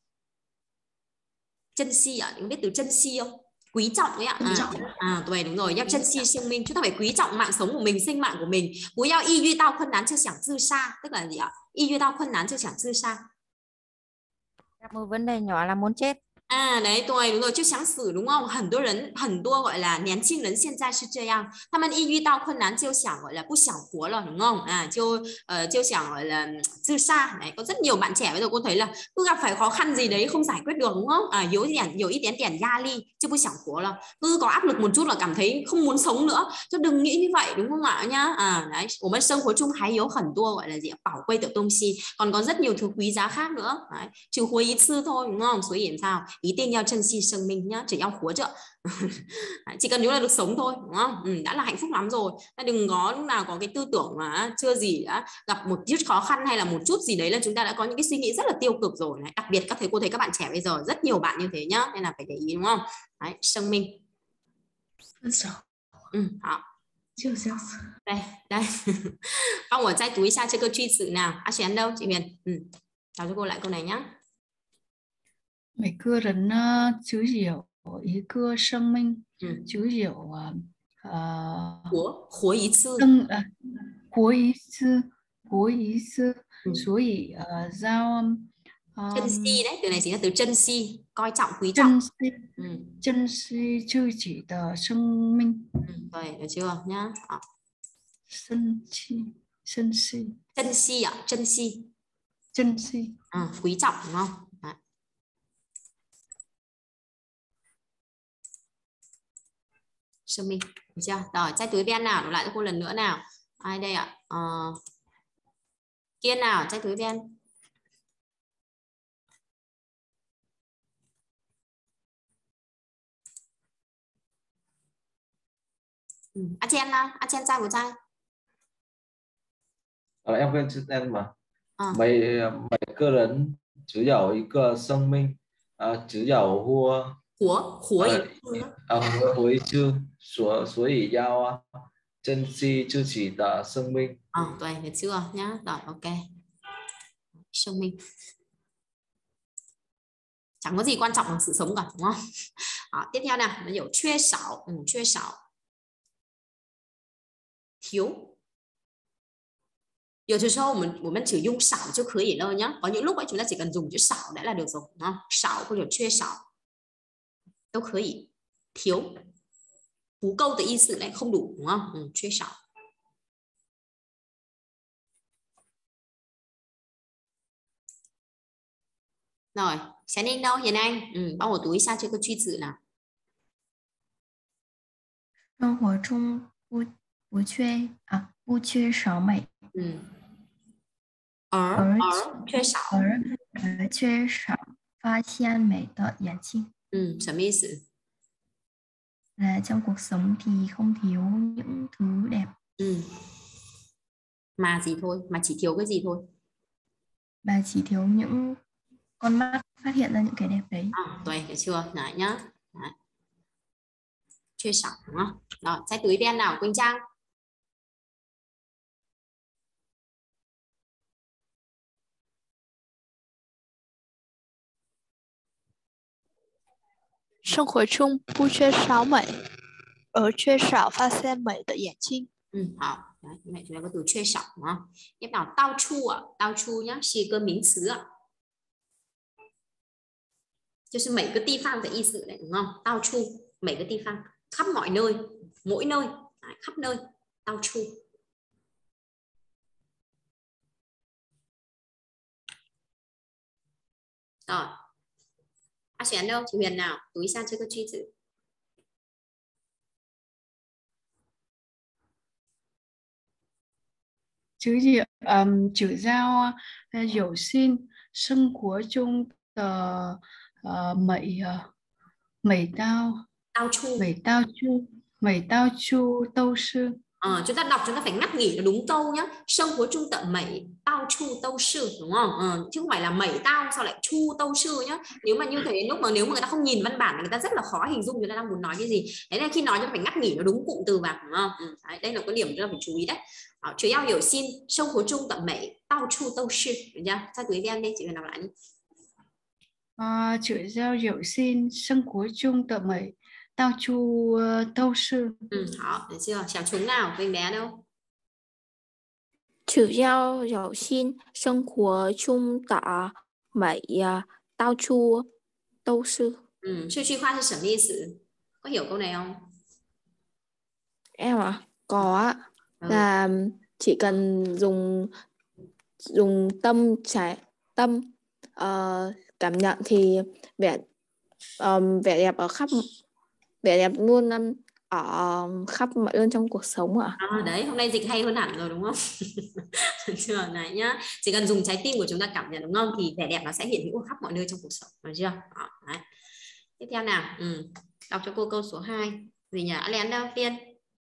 珍惜ạ, bạn biết từ 珍惜 không? Quý trọng ấy ạ. Đúng rồi, 要珍惜生命, chúng ta phải quý trọng mạng sống của mình, sinh mạng của mình. 不要一遇到困难就想自杀, tức là gì ạ? 一遇到困难就想自杀. Gặp một vấn đề nhỏ là muốn chết. Đấy, đúng rồi, 就想死, đúng không? 很多gọi là 年轻人现在是这样，他们一遇到困难就想gọi là 不想活了, đúng không? 就想gọi là 自杀. Đấy, có rất nhiều bạn trẻ bây giờ cô thấy là cứ gặp phải khó khăn gì đấy không giải quyết được, đúng không? 有一点点压力就不想活了, cứ có áp lực một chút là cảm thấy không muốn sống nữa. Chứ đừng nghĩ như vậy, đúng không ạ nhá? Đấy, 我们生活中还有很多 gọi là gì? 宝贵的东西, còn có rất nhiều thứ quý giá khác nữa. Đấy, chỉ活一次thôi, đúng không? 所以làm sao? 一定要珍惜生命nhá, chỉ 要活着. Chỉ cần nhớ là được sống thôi, đúng không? Đã là hạnh phúc lắm rồi. Đừng có lúc nào có cái tư tưởng mà chưa gì đã gặp một chút khó khăn hay là một chút gì đấy là chúng ta đã có những cái suy nghĩ rất là tiêu cực rồi. Đấy, đặc biệt các thầy cô thấy các bạn trẻ bây giờ rất nhiều bạn như thế nhá, nên là phải để ý, đúng không? Đấy, sinh minh. Đây. Phong ở trái túi xa chơi câu truy sự nào? Chuyển đâu chị Huyền? Chào cho cô lại câu này nhá. 每个人呢只有一个生命，只有活一次， 活一次，所以要珍惜đấy, từ này chính là từ珍惜, coi trọng, quý trọng. 珍惜自己的生命。 对，được chưa nhá? 珍惜 ạ, 珍惜， quý trọng, đúng không? Sinh minh, được chưa? Rồi, trái túi ven nào, đọc lại cho cô lần nữa nào. Ai đây ạ? Kiên nào, trái túi ven. Chen nào, Chen trai một trai. Em quên chữ tên mà. 每个人只有一个生命，只有活一次，所以要珍惜自己的生命. Rồi, được chưa nhá? Rồi, ok. Sinh minh. Chẳng có gì quan trọng bằng sự sống cả, đúng không? Tiếp theo nào, nó hiểu缺少, 缺少. Thiếu. 有的时候我们只用少就可以了nhá. Có những lúc ấy chúng ta chỉ cần dùng chữ 少 đã là được rồi, đúng không? 少或者缺少 都可以. Thiếu, 不够的意思lại không đủ, đúng không? 缺少. Rồi, sẽ nên đâu Hiền Anh? Bao một túi sao cho cô truy dự nào. 生活中不缺少美。 而缺少发现美的眼睛. 什么意思? Là trong cuộc sống thì không thiếu những thứ đẹp. Mà gì thôi, mà chỉ thiếu cái gì thôi? Mà chỉ thiếu những con mắt phát hiện ra những cái đẹp đấy. Rồi, được chưa? Đấy nhá.缺少, đúng không? Rồi, trái túi đen nào Quỳnh Trang? 生活中不缺少美，而缺少发现美的眼睛. 好，来，这边có từ 缺少 đúng không? Tiếp nào, 到处啊，到处nhá, 是一个名词啊，就是每个地方的意思đấy, đúng không? 到处，每个地方, khắp mọi nơi, mỗi nơi, khắp nơi, 到处. Rồi. Chuyển đâu? Chị Huyền nào? Túi sang chưa có truy dự. Chữ giao有限，生活中的美到处都是 Chúng ta đọc chúng ta phải ngắt nghỉ nó đúng câu nhá. Sông Húa Trung Tận Mẩy Tao Chu Tâu Sư, đúng không? Chứ không phải là mẩy tao sao lại chu tâu sư nhá. Nếu mà như thế nếu mà người ta không nhìn văn bản người ta rất là khó hình dung người ta đang muốn nói cái gì. Đấy là khi nói chúng ta phải ngắt nghỉ nó đúng cụm từ vào, đúng không? Đấy, đây là cái điểm chúng ta phải chú ý đấy. Chủ yếu hiểu xin Sông Húa Trung Tận Mẩy Tao Chu Tâu Sư, được chưa? Sao tụi em đi, chị phải đọc lại đi. Chủ giao hiểu xin Sông Húa Trung Tận Mẩy Tao Chu Tâu Sư. Đó, được chưa? Chào chúng nào, bên bé đâu? Chủ giao hiểu xin Sông Húa Trung Tận Mẩy Tao Chu Tâu Sư. 这句话是什么意思? Có hiểu câu này không? Em có ạ. Là chỉ cần dùng tâm cảm nhận thì vẻ đẹp ở khắp vẻ đẹp luôn ở khắp mọi nơi trong cuộc sống ạ. Đấy, hôm nay dịch hay hơn hẳn rồi đúng không? Chưa này nhá. Chỉ cần dùng trái tim của chúng ta cảm nhận, đúng không? Thì vẻ đẹp nó sẽ hiện hữu khắp mọi nơi trong cuộc sống, được chưa? Đấy. Tiếp theo nào, đọc cho cô câu số 2. Gì nhỉ? Alien đâu Tiên?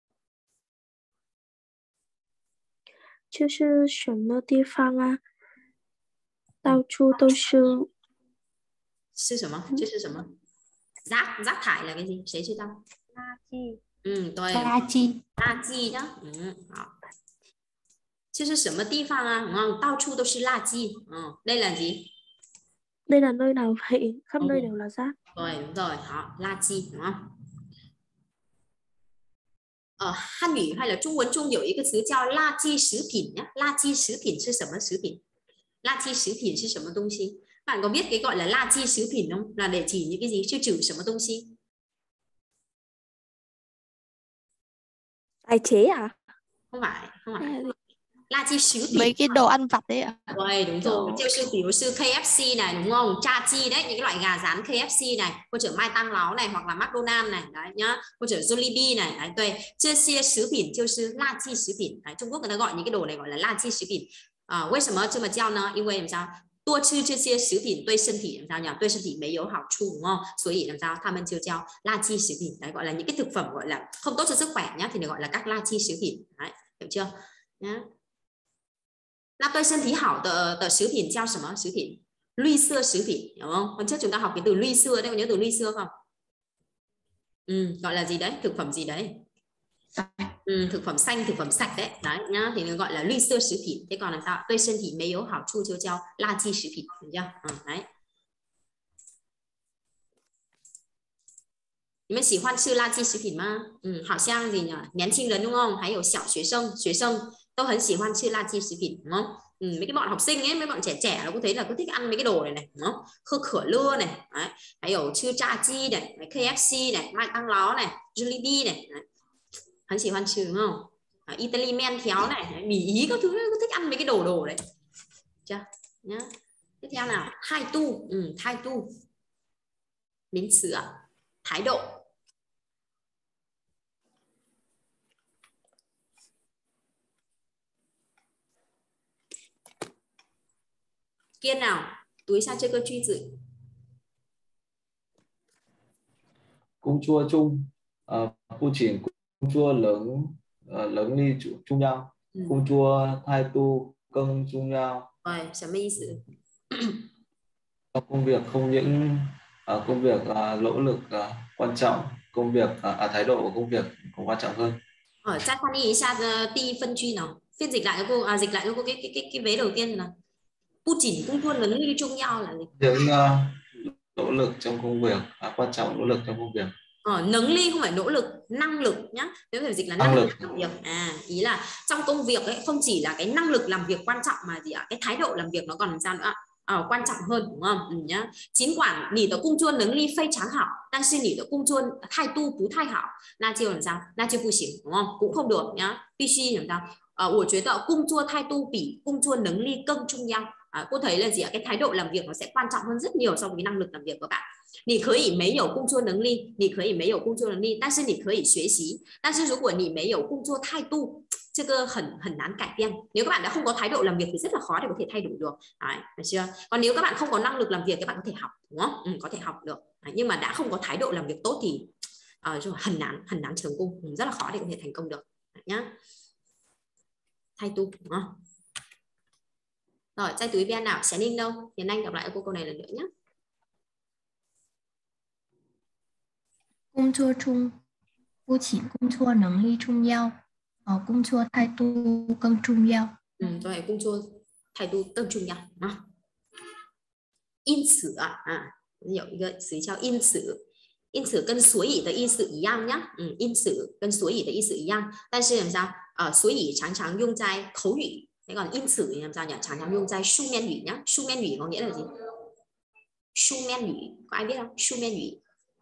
这是什么地方啊？到处都是。 是什么？这是什么？ rác thải là cái gì?谁知道？ 垃圾。 对。 垃圾。 垃圾nhá. 好。这是什么地方啊？到处都是垃圾. Đây là gì? Đây là nơi nào vậy? Khắp nơi đều là rác. Rồi, đúng rồi. Đó, la chi, đúng không? Ở Hàn ngữ hay là Trung文中有一个词叫垃圾食品nhá. 垃圾食品是什么食品? 垃圾食品是什么东西? Bạn có biết cái gọi là la chi食品không? Là để chỉ những cái gì? Chứ trừ什么东西? Tái chế à? Không phải. La chi食品. Mấy cái đồ ăn vặt đấy ạ. Rồi, đúng rồi. Tiêu sư tỷ sư KFC này, đúng không? Cha chi đấy, những cái loại gà rán KFC này, hoặc者Mai Tăng Láo này, hoặc là McDonald's này, đấy nhá, hoặc者Jollibee này, đấy,对, 这些食品就是垃圾食品. Đấy, Trung Quốc người ta gọi những cái đồ này gọi là 垃圾食品. 为什么这么叫呢？因为làm sao? 多吃这些食品对身体làm sao nhỉ? 对身体没有好处, đúng không? 所以làm sao? 他们就叫垃圾食品. Đấy, gọi là những cái thực phẩm gọi là không tốt cho sức khỏe nhá, thì được gọi là các 垃圾食品. Đấy, hiểu chưa? Nhá. 那对身体好的食品叫什么食品? 绿色食品, hiểu không? Hôm trước chúng ta học cái từ 绿色đấy, có nhớ từ 绿色không? Gọi là gì đấy? Thực phẩm gì đấy? Thực phẩm xanh, thực phẩm sạch đấy. Đấy nhá, thì gọi là 绿色食品. Thế còn làm sao? 对身体没有好处就叫垃圾食品, hiểu chưa? Đấy. 你们喜欢吃垃圾食品吗？好像gì nhỉ? 年轻人 đúng không? 还有小学生 都很喜欢吃垃圾食品, đúng không? Mấy cái bọn học sinh ấy, mấy bọn trẻ nó cũng thấy là cứ thích ăn mấy cái đồ này, đúng không? Khơ lưa này, đấy, hay ở chư cha chi này, KFC này, Mai Tăng Láo này, Jollibee này, hắn chỉ hoan trừ, đúng không? Italy men khéo này, Bỉ Ý các thứ cứ thích ăn mấy cái đồ đấy, chưa? Nhá. Tiếp theo nào, thái tu, biến sửa, thái độ. Kiên nào, túi sao chơi cơ truy dự. Cung chua chung,不仅cung chua lớn ly chung nhau, cung chua thái tu更重要. Rồi,什么意思? Công việc không những công việc nỗ lực quan trọng, công việc thái độ của công việc cũng quan trọng hơn. Chắc翻译一下第一分句nào. Phiên dịch lại cho cô, dịch lại cho cô cái vế đầu tiên là 不仅工作能力重要 là gì? Những nỗ lực trong công việc, quan trọng nỗ lực trong công việc. Nâng ly không phải nỗ lực, năng lực nhá. Nếu phải dịch là năng lực làm việc. Ý là trong công việc ấy không chỉ là cái năng lực làm việc quan trọng mà gì ạ? Cái thái độ làm việc nó còn làm sao nữa? Quan trọng hơn, đúng không? Nhá. 尽管你的工作能力非常好，但是你的工作态度不太好，那就làm sao? 那就不行，đúng không? Cũng không được nhá. 必须làm sao? 我觉得工作态度比工作能力更重要. Cô thấy là gì ạ? Cái thái độ làm việc nó sẽ quan trọng hơn rất nhiều so với năng lực làm việc của bạn. 你可以没有工作能力，你可以没有工作能力，但是你可以学习。但是如果你没有工作态度，这个很难改变. Nếu các bạn đã không có thái độ làm việc thì rất là khó để có thể thay đổi được. Đấy, được chưa? Còn nếu các bạn không có năng lực làm việc, các bạn có thể học, đúng không? Có thể học được. Đấy, nhưng mà đã không có thái độ làm việc tốt thì rất là 很难成功, rất là khó để có thể thành công được. Đấy. nhá. Thái độ đúng không? Rồi, trai túi bên nào? Sẽ Ninh đâu? Hiền Anh đọc lại cô câu này lần nữa nhé. Công chua chung,不仅工作能力重要，工作态度更重要。 对，工作态度更重要啊。因此啊，有一个词叫因此，因此跟所以的意思一样呀。因此跟所以的意思一样，但是làm sao？所以常常用在口语，thế còn 因此 thì làm sao nhỉ?常常用在书面语nhá. 书面语có nghĩa là gì? 书面语có ai biết không? 书面语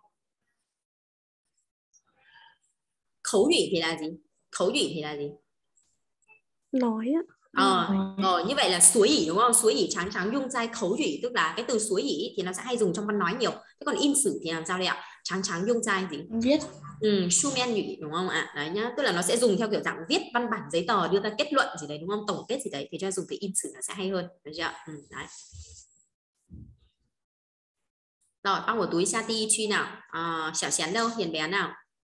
khẩu语thì là gì? Khẩu语thì là gì? Nói á. Như vậy là suối ỉ đúng không? Suối ỉ常常用在口语, tức là cái từ suối ỉ thì nó sẽ hay dùng trong văn nói nhiều. Thế còn in sử thì làm sao đây ạ?常常用在gì? Viết. Su men ngữ đúng không ạ? Đấy nhá, tức là nó sẽ dùng theo kiểu dạng viết văn bản giấy tờ, đưa ra kết luận gì đấy đúng không? Tổng kết gì đấy thì cho dùng cái in sử nó sẽ hay hơn, được chưa? Đấy. Rồi, bao của túi xa ti truy nào? Xảo xén đâu? Hiền bé nào?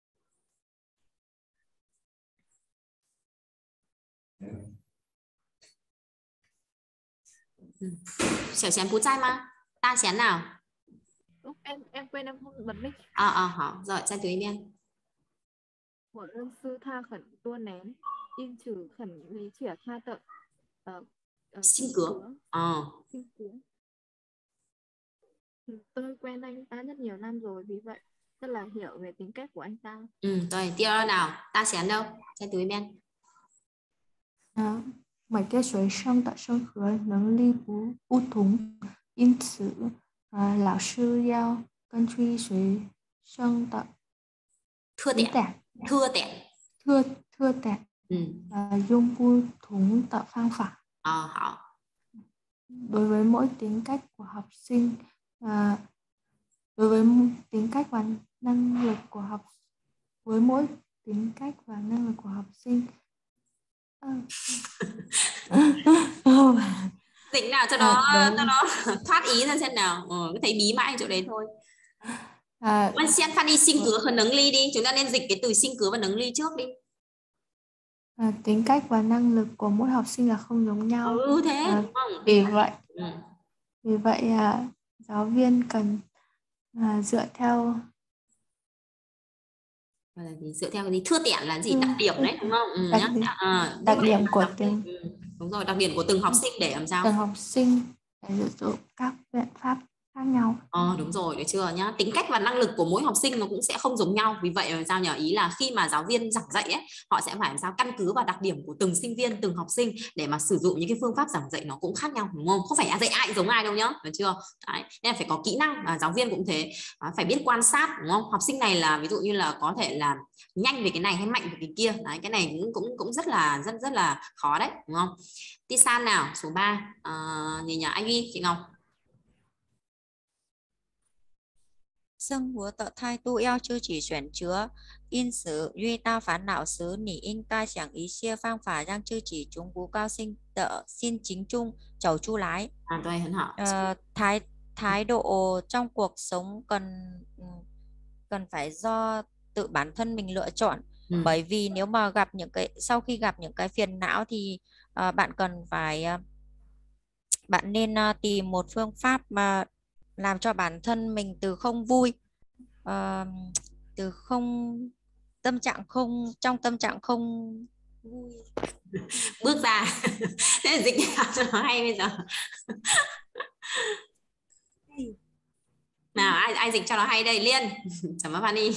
Xảo xén bú trai mà? Ta xén nào? Em quên em không bật mic. Hảo, rồi trai túi bên. 我认识他很多年，因此很理解他的性格。 性格。Tôi quen anh ta rất nhiều năm rồi, vì vậy rất là hiểu về tính cách của anh ta. Rồi, tiếp nào, ta xén đâu? Trai túi bên. 每个学生的生活能力不同，因此老师要根据学生的特点用不同的方法。 好。 Đối với mỗi tính cách của học sinh, đối với tính cách và năng lực của mỗi tính cách và năng lực của học sinh. Dịch nào cho nó thoát ý ra xem nào. Cứ thấy bí mãi chỗ đấy thôi. Xem phát đi sinh cửa hơn nấng ly đi. Chúng ta nên dịch cái từ sinh cửa và nấng ly trước đi. Tính cách và năng lực của mỗi học sinh là không giống nhau. Thế đúng không? Vì vậy giáo viên cần dựa theo dựa theo cái gì? Thưa tiện là gì? Đặc điểm đấy đúng không? Đặc điểm của từng đúng rồi, đặc điểm của từng học sinh để làm sao? Từng học sinh để sử dụng các biện pháp khác nhau. Đúng rồi, được chưa nhá? Tính cách và năng lực của mỗi học sinh nó cũng sẽ không giống nhau. Vì vậy là sao nhỉ? Ý là khi mà giáo viên giảng dạy ấy, họ sẽ phải làm sao căn cứ vào đặc điểm của từng sinh viên, từng học sinh để mà sử dụng những cái phương pháp giảng dạy nó cũng khác nhau đúng không? Không phải dạy ai giống ai đâu nhá, được chưa? Đấy, nên là phải có kỹ năng, và giáo viên cũng thế, phải biết quan sát đúng không? Học sinh này là ví dụ như là có thể là nhanh về cái này hay mạnh về cái kia. Đấy, cái này cũng rất là khó đấy, đúng không? Tisan nào, số 3. Gì nhỉ? Anh Ghi, chị Ngọc. 生活的态度要自己选择，因此遇到烦恼时，你应该想一些方法让自己从不高兴的心情中走出来。thái độ trong cuộc sống cần phải do tự bản thân mình lựa chọn. Bởi vì nếu mà sau khi gặp những cái phiền não thì bạn nên tìm một phương pháp mà làm cho bản thân mình từ không vui, trong tâm trạng không vui bước ra. Thế là dịch nào cho nó hay bây giờ? Nào, ai dịch cho nó hay đây? Liên, chấm vào đi.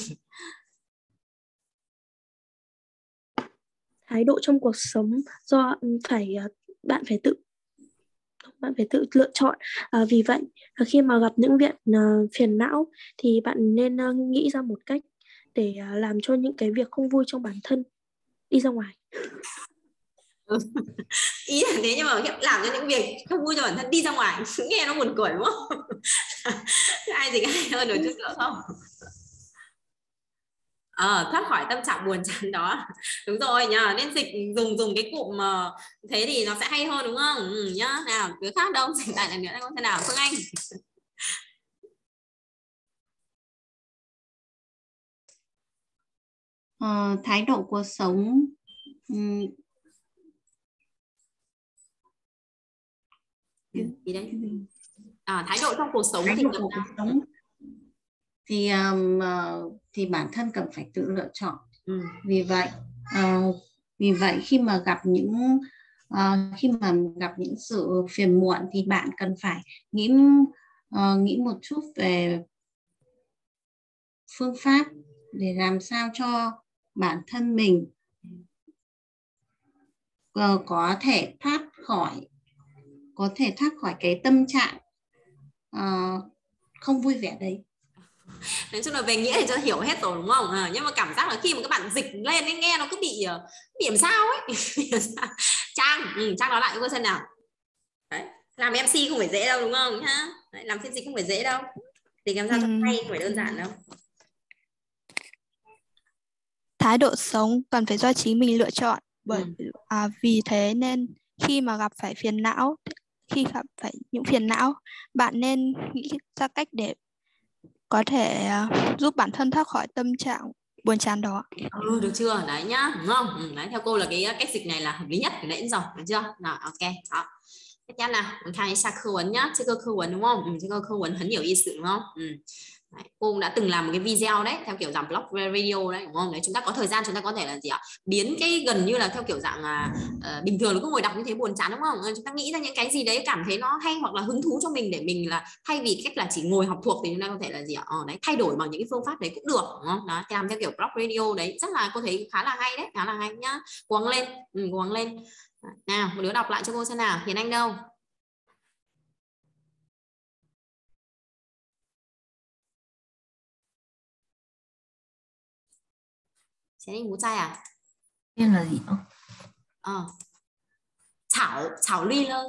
Thái độ trong cuộc sống bạn phải tự lựa chọn. Vì vậy khi mà gặp những phiền não thì bạn nên nghĩ ra một cách để làm cho những cái việc không vui trong bản thân đi ra ngoài. Ý là thế, nhưng mà làm cho những việc không vui cho bản thân đi ra ngoài nghe nó buồn cười đúng không? Ai dịch hay hơn được chút nữa không? Thoát khỏi tâm trạng buồn chán đó. Đúng rồi nhá, nên dịch dùng cái cụm mà thế thì nó sẽ hay hơn đúng không? Nhá, nào, đứa khác đâu, dịch lại lần nữa không thế nào? Phương Anh. Thái độ cuộc sống Gì đấy? Thái độ trong cuộc sống thái thì độ của cuộc sống thì bản thân cần phải tự lựa chọn. Vì vậy khi mà gặp những sự phiền muộn thì bạn cần phải nghĩ một chút về phương pháp để làm sao cho bản thân mình có thể thoát khỏi cái tâm trạng không vui vẻ đấy. Nói chung là về nghĩa thì cho hiểu hết rồi đúng không? Nhưng mà cảm giác là khi mà các bạn dịch lên ấy, nghe nó cứ bị làm sao ấy. Trang nói lại cho cô xem nào. Đấy, làm MC không phải dễ đâu đúng không ha? Đấy, làm phiên dịch không phải dễ đâu. Thì làm sao cho hay không phải đơn giản đâu. Thái độ sống cần phải do chính mình lựa chọn. Vì thế nên khi mà gặp phải những phiền não, bạn nên nghĩ ra cách để có thể giúp bản thân thoát khỏi tâm trạng buồn chán đó. Được chưa? Đấy nhá, đúng không? Đấy, theo cô là cái cách dịch này là hợp lý nhất từ nãy đến giờ, được chưa? Nào, ok, đó. Tiếp theo nào, mình khai xa khư vấn nhá, chứ cơ khư vấn đúng không? Chứ cơ khư vấn很有意思đúng không? Đấy, cô cũng đã từng làm một cái video đấy theo kiểu dạng blog radio đấy đúng không? Đấy, chúng ta có thời gian chúng ta có thể là gì ạ? Biến cái gần như là theo kiểu dạng bình thường cứ ngồi đọc như thế buồn chán đúng không? Chúng ta nghĩ ra những cái gì đấy cảm thấy nó hay hoặc là hứng thú cho mình để mình là thay vì cách là chỉ ngồi học thuộc thì chúng ta có thể là gì ạ? Đấy, thay đổi bằng những cái phương pháp đấy cũng được đúng không? Đó, làm theo kiểu blog radio đấy rất là cô thấy khá là hay đấy, khá là hay nhá. Cố gắng lên, cố gắng lên. Nào, một đứa đọc lại cho cô xem nào. Hiền Anh đâu? Hiền Anh bú trai à? Tên là gì không? Chảo Ly Lơ.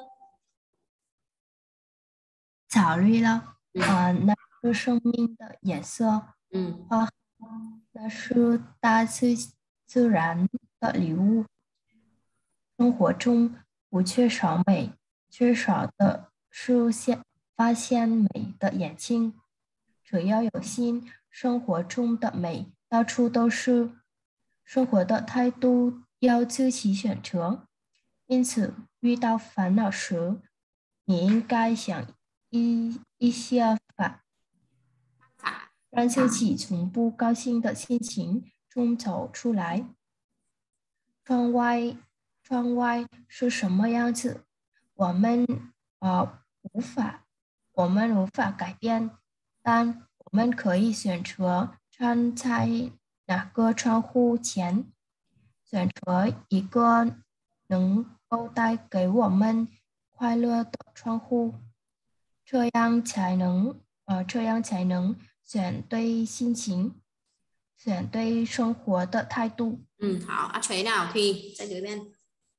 Chảo Ly Lơ. Nó là sinh命的颜色。花那是大自然的礼物。生活中不缺少美，缺少的是发现美的眼睛。只要有心，生活中的美到处都是。生活的态度要自己选择，因此遇到烦恼时，你应该想一些法，让自己从不高兴的心情中走出来。窗外是什么样子，我们无法改变，但我们可以选择站在哪个窗户前，选择一个能够带给我们快乐的窗户，这样才能选对心情，选对生活的态度。 好，áp chế nào thì在dưới bên.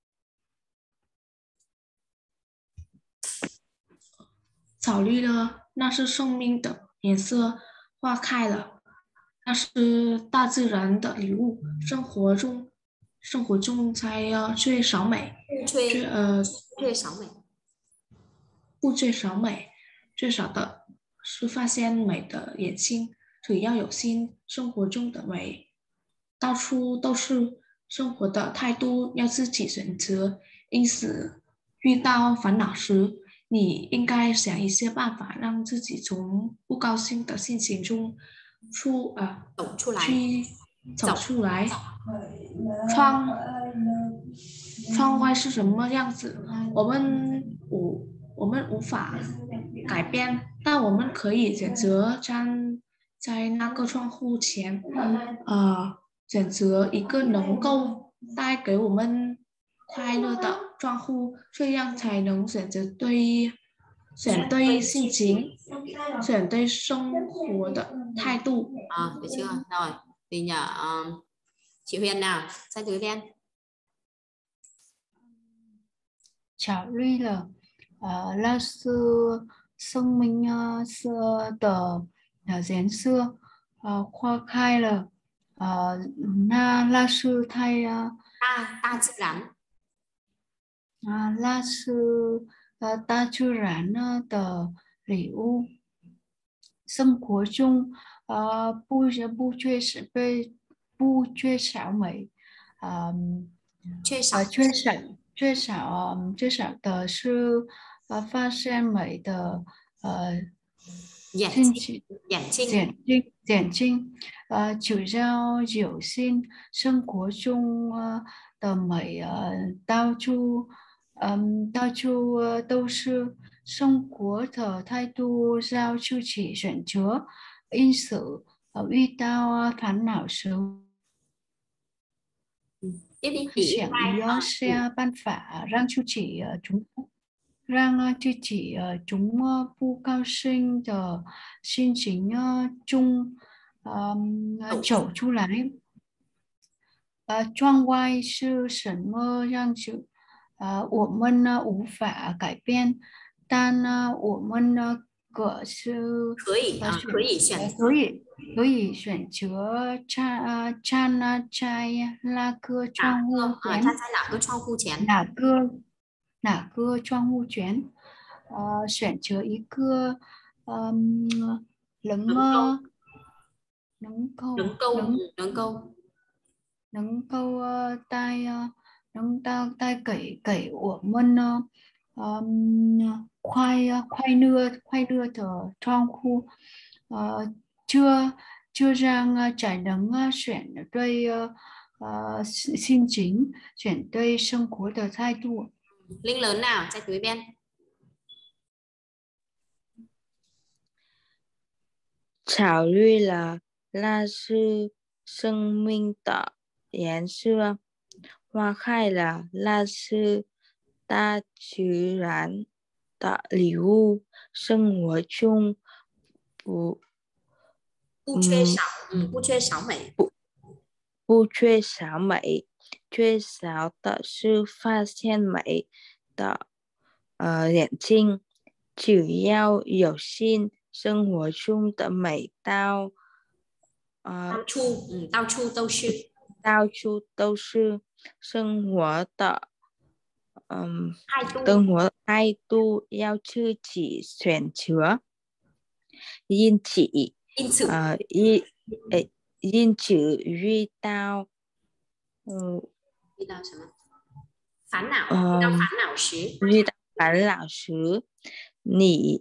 草绿了，那是生命的颜色，花开了，那是大自然的礼物。生活中才缺少美， 缺少美， 不缺少美，缺少的是发现美的眼睛。只要有心，生活中的美到处都是。生活的态度要自己选择，因此遇到烦恼时，你应该想一些办法，让自己从不高兴的心情中走出来。窗外是什么样子，我们无法改变，但我们可以选择站在那个窗户前，选择一个能够带给我们快乐的窗户，这样才能选对心情，选对生活的态度。 được chưa? Rồi, thì nhờ chị Huyền nào, sai từ đen. Chảo Ly là sự sinh命的颜色，花开了。那是大自然。 那是大自然的礼物。生活中不缺少美， 缺少的是发现美的眼睛， 只要有心，生活中的美到处都是，生活的态度要自己选择，因此遇到烦恼时想一些办法让自己从不高兴的心情中走出来。窗外是什么样子？我们无法改变，但我们可是可以选择站在那个窗户前，哪个窗户前，选择一个能够带给我们快乐的窗户，就让才能选对心情，选对生活的态度。 Linh lớn nào, chạy từ bên. 考虑了那是生命的颜色，花开了那是大自然的礼物，生活中不缺少美，缺少的是发现美的眼睛。只要有心，生活中的美到到处都是，生活的态度要自己选择，因此遇到什么烦恼时，你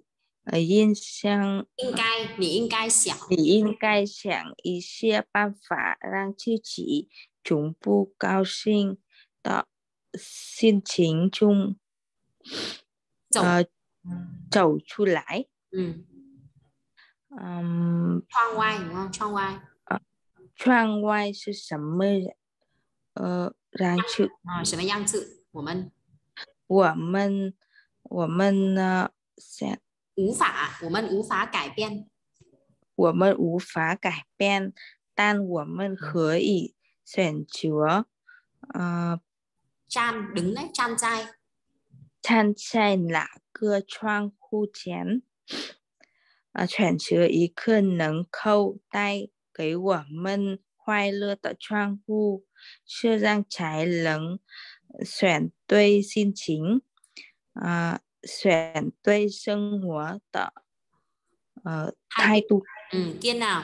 应该想一些办法，让自己从不高兴的心情中走出来。窗外是什么什么样子？我们无法改变。 我们无法改变，但我们可以选择站在哪个窗户前，选择一个能够带给我们快乐的窗户，这样才能选对心情，选对生活的态度。 Kiên nào?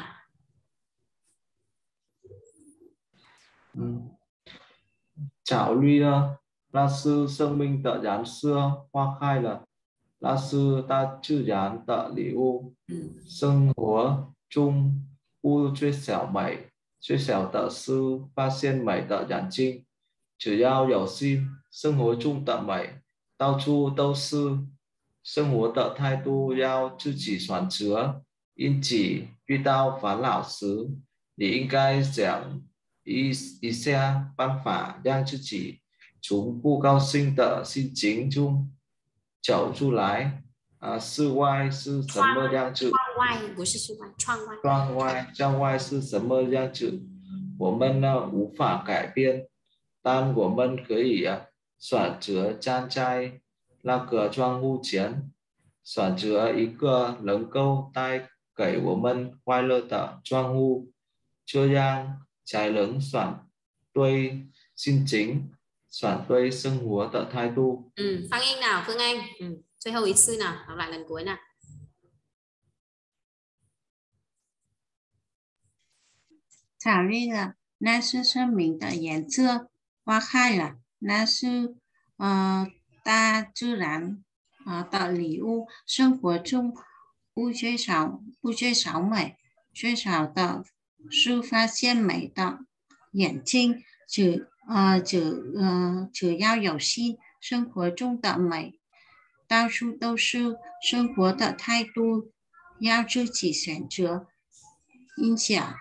考虑了那是生命的颜色，花开了那是大自然的礼物。生活中不缺少美，缺少的是发现美的眼睛。只要有心，生活中的美到处都是，生活的态度要自己选择。因此遇到烦恼时，你应该想一下办法，让自己从不高兴的心情中走出来。室外是什么样子？ 窗外不是室外， 窗外是什么样子？我们无法改变，但我们可以选择站在那个窗户前，选择一个能够带给我们快乐的窗户，这样才能选对心情，选对生活的态度。 Phát音nào Phương Anh? 最后一次nào, đọc lại lần cuối nào. 考虑了那是生命的颜色， 花开了，那是大自然的礼物。生活中不缺少美，缺少的是发现美的眼睛。只要有心，生活中的美到处都是。生活的态度要自己选择。因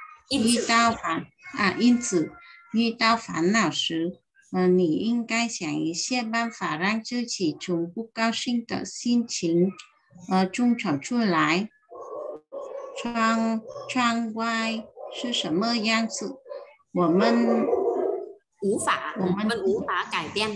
此遇到烦恼时，你应该想一些办法让自己从不高兴的心情中走出来。窗外是什么样子，我们无法改变，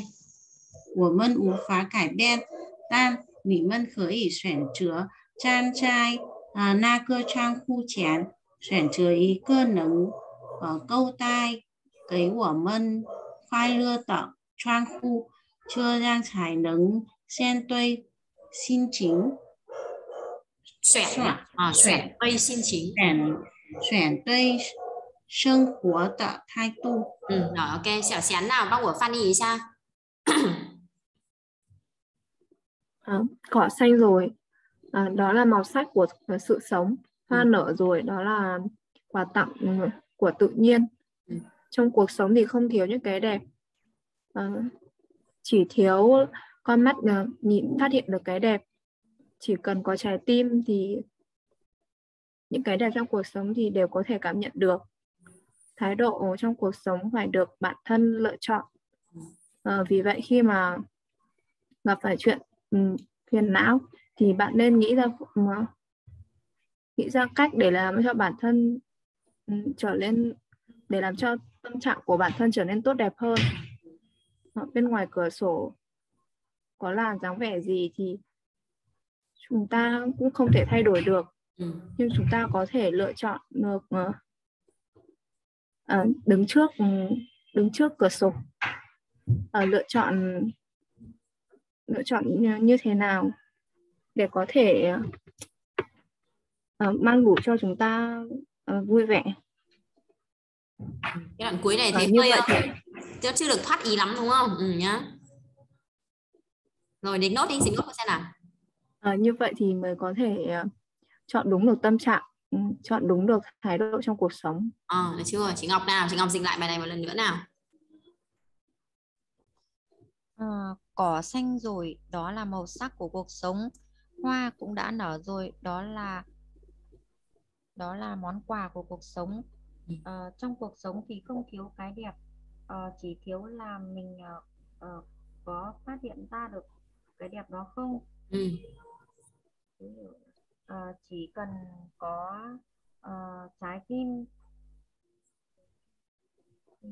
但你们可以选择站在那个窗户前，选择一个能够带给我们快乐的窗户，这样才能先对心情选对生活的态度。 OK， 小贤nào帮我翻译一下。 Cỏ xanh rồi, đó là màu sắc của sự sống. Hoa nở rồi, đó là quà tặng của tự nhiên. Trong cuộc sống thì không thiếu những cái đẹp, chỉ thiếu con mắt phát hiện được cái đẹp. Chỉ cần có trái tim thì những cái đẹp trong cuộc sống thì đều có thể cảm nhận được. Thái độ trong cuộc sống phải được bản thân lựa chọn. Vì vậy khi mà gặp phải chuyện phiền não thì bạn nên nghĩ ra cách để làm cho bản thân để làm cho tâm trạng của bản thân trở nên tốt đẹp hơn. Bên ngoài cửa sổ có là dáng vẻ gì thì chúng ta cũng không thể thay đổi được, nhưng chúng ta có thể lựa chọn được đứng trước cửa sổ, lựa chọn như thế nào để có thể mang đủ cho chúng ta vui vẻ. Cái đoạn cuối này thì chưa được thoát ý lắm đúng không? Nhá. Rồi đến nốt đi, xin nốt xem nào. Như vậy thì mới có thể chọn đúng được tâm trạng, chọn đúng được thái độ trong cuộc sống. Được chưa? Chị Ngọc nào, chị Ngọc dịch lại bài này một lần nữa nào. Cỏ xanh rồi, đó là màu sắc của cuộc sống. Hoa cũng đã nở rồi, đó là món quà của cuộc sống. Trong cuộc sống thì không thiếu cái đẹp, chỉ thiếu là mình có phát hiện ra được cái đẹp đó không. Chỉ cần có trái tim thì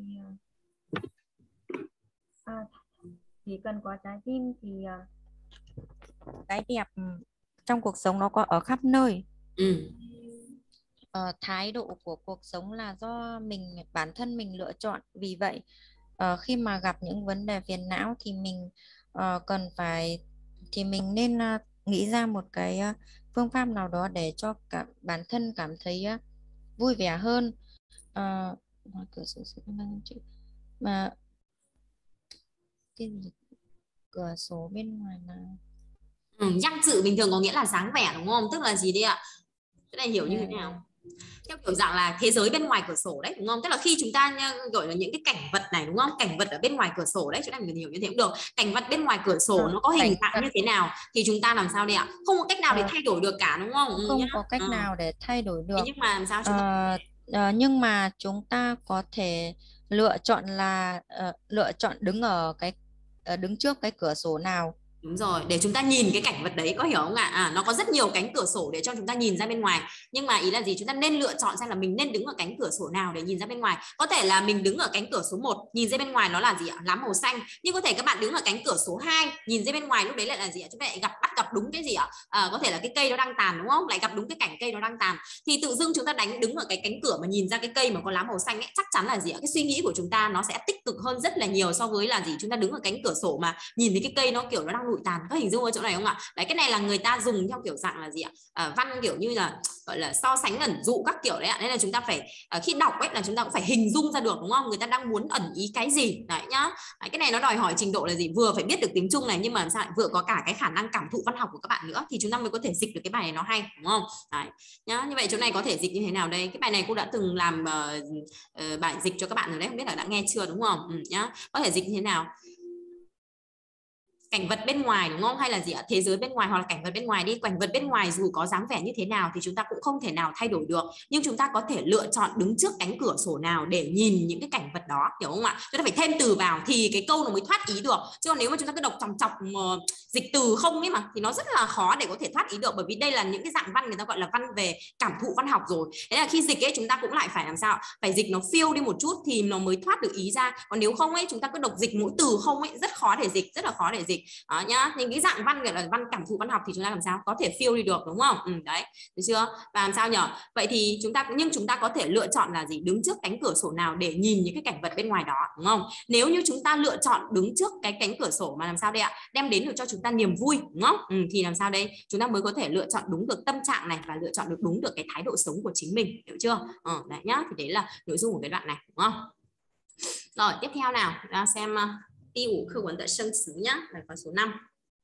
chỉ cần có trái tim thì cái đẹp trong cuộc sống nó có ở khắp nơi. Thái độ của cuộc sống là do bản thân mình lựa chọn. Vì vậy khi mà gặp những vấn đề phiền não thì mình nên nghĩ ra một cái phương pháp nào đó để cho bản thân cảm thấy vui vẻ hơn. Mà cửa sổ bên ngoài là Nhắc dự bình thường có nghĩa là dáng vẻ đúng không? Tức là gì đi ạ? Cái này hiểu như thế nào? Theo kiểu dạng là thế giới bên ngoài cửa sổ đấy đúng không? Tức là khi chúng ta gọi là những cái cảnh vật này đúng không? Cảnh vật ở bên ngoài cửa sổ đấy, chúng ta mình hiểu như thế cũng được. Cảnh vật bên ngoài cửa sổ nó có hình dạng như thế nào thì chúng ta làm sao đây ạ? Không có cách nào để thay đổi được cả đúng không? Không có cách nào để thay đổi được. Nhưng mà làm sao chúng ta nhưng mà chúng ta có thể lựa chọn đứng trước cái cửa sổ nào. Đúng rồi, để chúng ta nhìn cái cảnh vật đấy, có hiểu không ạ? Nó có rất nhiều cánh cửa sổ để cho chúng ta nhìn ra bên ngoài. Nhưng mà ý là gì? Chúng ta nên lựa chọn xem là mình nên đứng ở cánh cửa sổ nào để nhìn ra bên ngoài. Có thể là mình đứng ở cánh cửa số 1, nhìn ra bên ngoài nó là gì ạ? Lá màu xanh. Nhưng có thể các bạn đứng ở cánh cửa số 2, nhìn ra bên ngoài lúc đấy lại là gì ạ? Chúng ta lại bắt gặp đúng cái gì ạ? Có thể là cái cây nó đang tàn đúng không? Lại gặp đúng cái cảnh cây nó đang tàn. Thì tự dưng chúng ta đứng ở cái cánh cửa mà nhìn ra cái cây mà có lá màu xanh ấy, chắc chắn là gì ạ? Cái suy nghĩ của chúng ta nó sẽ tích cực hơn rất là nhiều so với là gì? Chúng ta đứng ở cánh cửa sổ mà nhìn thấy cái cây nó kiểu nó đang bụi tàn. Có hình dung ở chỗ này không ạ? Đấy, cái này là người ta dùng theo kiểu dạng là gì ạ? Văn kiểu như là gọi là so sánh ẩn dụ các kiểu đấy ạ. Nên là chúng ta phải khi đọc ấy là chúng ta cũng phải hình dung ra được, đúng không? Người ta đang muốn ẩn ý cái gì đấy nhá. Đấy, cái này nó đòi hỏi trình độ là gì? Vừa phải biết được tiếng Trung này, nhưng mà sao vừa có cả cái khả năng cảm thụ văn học của các bạn nữa, thì chúng ta mới có thể dịch được cái bài này nó hay, đúng không? Đấy nhá. Như vậy chỗ này có thể dịch như thế nào đây? Cái bài này cô đã từng làm bài dịch cho các bạn rồi đấy, không biết là đã nghe chưa, đúng không? Nhá. Có thể dịch như thế nào? Cảnh vật bên ngoài, đúng không? Hay là gì ạ? Thế giới bên ngoài, hoặc là cảnh vật bên ngoài đi. Cảnh vật bên ngoài dù có dáng vẻ như thế nào thì chúng ta cũng không thể nào thay đổi được, nhưng chúng ta có thể lựa chọn đứng trước cánh cửa sổ nào để nhìn những cái cảnh vật đó, hiểu không ạ? Chúng ta phải thêm từ vào thì cái câu nó mới thoát ý được, chứ còn nếu mà chúng ta cứ đọc chòng chọc dịch từ không ấy mà thì nó rất là khó để có thể thoát ý được, bởi vì đây là những cái dạng văn người ta gọi là văn về cảm thụ văn học rồi. Thế là khi dịch ấy chúng ta cũng lại phải làm sao? Phải dịch nó phiêu đi một chút thì nó mới thoát được ý ra, còn nếu không ấy chúng ta cứ đọc dịch mỗi từ không ấy rất khó để dịch, rất là khó để dịch. Đó nhá, những cái dạng văn gọi là văn cảm thụ văn học thì chúng ta làm sao có thể phiêu đi được, đúng không? Đấy, được chưa? Và làm sao nhở? Vậy thì chúng ta có thể lựa chọn là gì? Đứng trước cánh cửa sổ nào để nhìn những cái cảnh vật bên ngoài đó, đúng không? Nếu như chúng ta lựa chọn đứng trước cái cánh cửa sổ mà làm sao đây ạ? Đem đến được cho chúng ta niềm vui, đúng không? Thì làm sao đây? Chúng ta mới có thể lựa chọn đúng được tâm trạng này và lựa chọn được đúng được cái thái độ sống của chính mình, hiểu chưa? Đấy nhá, thì đấy là nội dung của cái đoạn này, đúng không? Rồi, tiếp theo nào, ra xem 第5课文的生词nhá, bài câu số 5.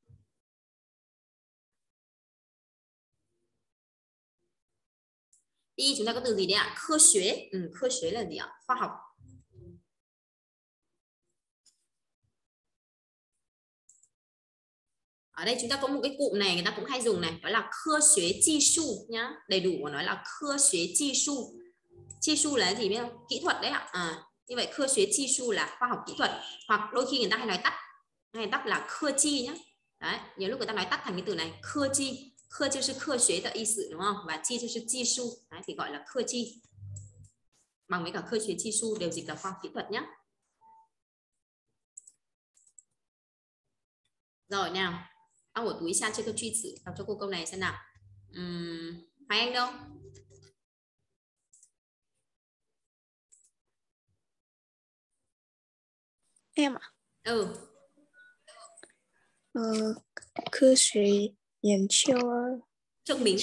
Đi chúng ta có từ gì đấy ạ? Khơ xuế. Khơ xuế là gì ạ? Khoa học. Ở đây chúng ta có một cái cụm này người ta cũng hay dùng này, đó là khơ xuế chi su nhá. Đầy đủ của nó là khơ xuế chi su. Chi su là gì biết không? Kỹ thuật đấy ạ. Như vậy khơ xuế chi su là khoa học kỹ thuật, hoặc đôi khi người ta hay nói tắt là khơ chi nhá. Đấy, nhiều lúc người ta nói tắt thành cái từ này khơ chi. Khơ chi là khơ xuế的意思, đúng không? Và chi là chi su. Đấy, thì gọi là khơ chi. Bằng với cả khơ xuế chi su đều dịch là khoa học kỹ thuật nhá. Rồi nào,帮我读一下这个句子，đọc cho cô câu này xem nào. Hoài Anh đâu? Em ạ.科学研究证明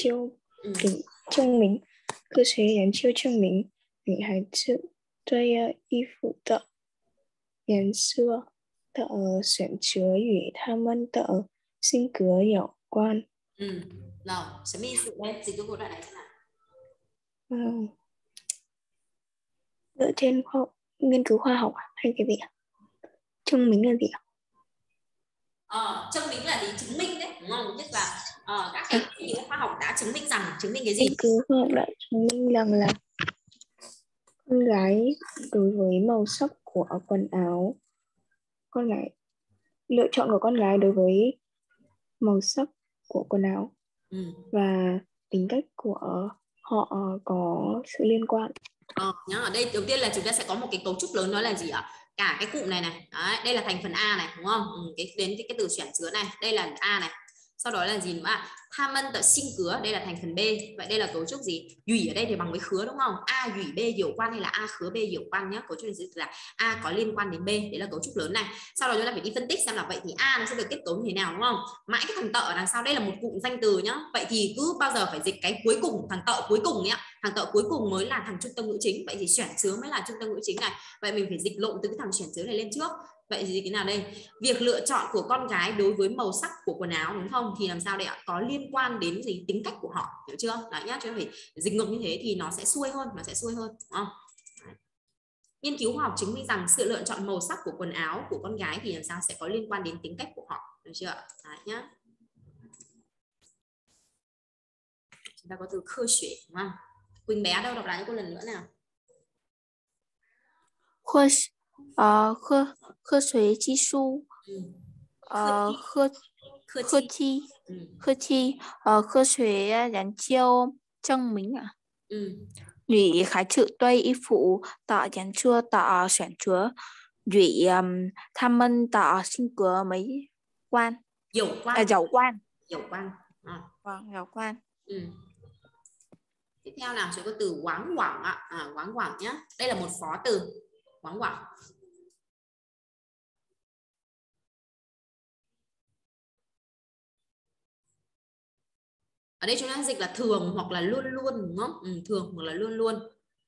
科学研究证明女孩子对衣服的颜色的选择与她们的性格有关。 Rồi,什么意思đây? Dịch cho cô đoạn này xem nào. Dựa trên nghiên cứu khoa học hay cái gì ạ? Chứng minh là gì ạ? Chứng minh là gì? Chứng minh đấy, đúng không? Tức là các cái nghiên cứu khoa học đã chứng minh cái gì? Nghiên cứu khoa học đã chứng minh rằng là con gái đối với màu sắc của quần áo, lựa chọn của con gái đối với màu sắc của quần áo và tính cách của họ có sự liên quan. Nhá, ở đây đầu tiên là chúng ta sẽ có một cái cấu trúc lớn, đó là gì ạ? Cả cái cụm này này. Đấy, đây là thành phần A này, đúng không? Đến cái từ chuyển chứa này, đây là A này. Sau đó là gì nữa ạ? Tha mân tự sinh cứa, đây là thành phần B. Vậy đây là cấu trúc gì? Dủy ở đây thì bằng với khứa, đúng không? A dủy B hiểu quan hay là A khứa B hiểu quan nhá. Cấu trúc là A có liên quan đến B, đấy là cấu trúc lớn này. Sau đó chúng ta phải đi phân tích xem là vậy thì A nó sẽ được kết cấu như thế nào, đúng không? Mãi cái thằng tợ ở đằng sau đây là một cụm danh từ nhá. Vậy thì cứ bao giờ phải dịch cái cuối cùng, thằng tợ cuối cùng ấy ạ. Thằng tợ cuối cùng mới là thằng trung tâm ngữ chính. Vậy thì chuyển chứa mới là trung tâm ngữ chính này. Vậy mình phải dịch lộn từ cái thằng chuyển chứa này lên trước. Vậy thì cái nào đây? Việc lựa chọn của con gái đối với màu sắc của quần áo, đúng không? Thì làm sao đây ạ? Có liên quan đến gì? Tính cách của họ, hiểu chưa? Đấy nhá, chúng ta phải dịch ngược như thế thì nó sẽ xuôi hơn, đúng không? Đấy. Nghiên cứu khoa học chứng minh rằng sự lựa chọn màu sắc của quần áo của con gái thì làm sao sẽ có liên quan đến tính cách của họ, hiểu chưa? Đấy nhá. Chúng ta có từ khơ xuế, đúng không? Quỳnh bé đâu, đọc lại cho cô lần nữa nào. 科学技术，科学研究证明女孩子对衣服的颜色的选择与她们的性格有关。 Vâng,有关. Tiếp theo nào, sẽ có từ quảng quảng ạ. Quảng quảng nhá. Đây là một phó từ. Quảng quảng. Ở đây chúng ta dịch là thường hoặc là luôn luôn, đúng không? Thường hoặc là luôn luôn.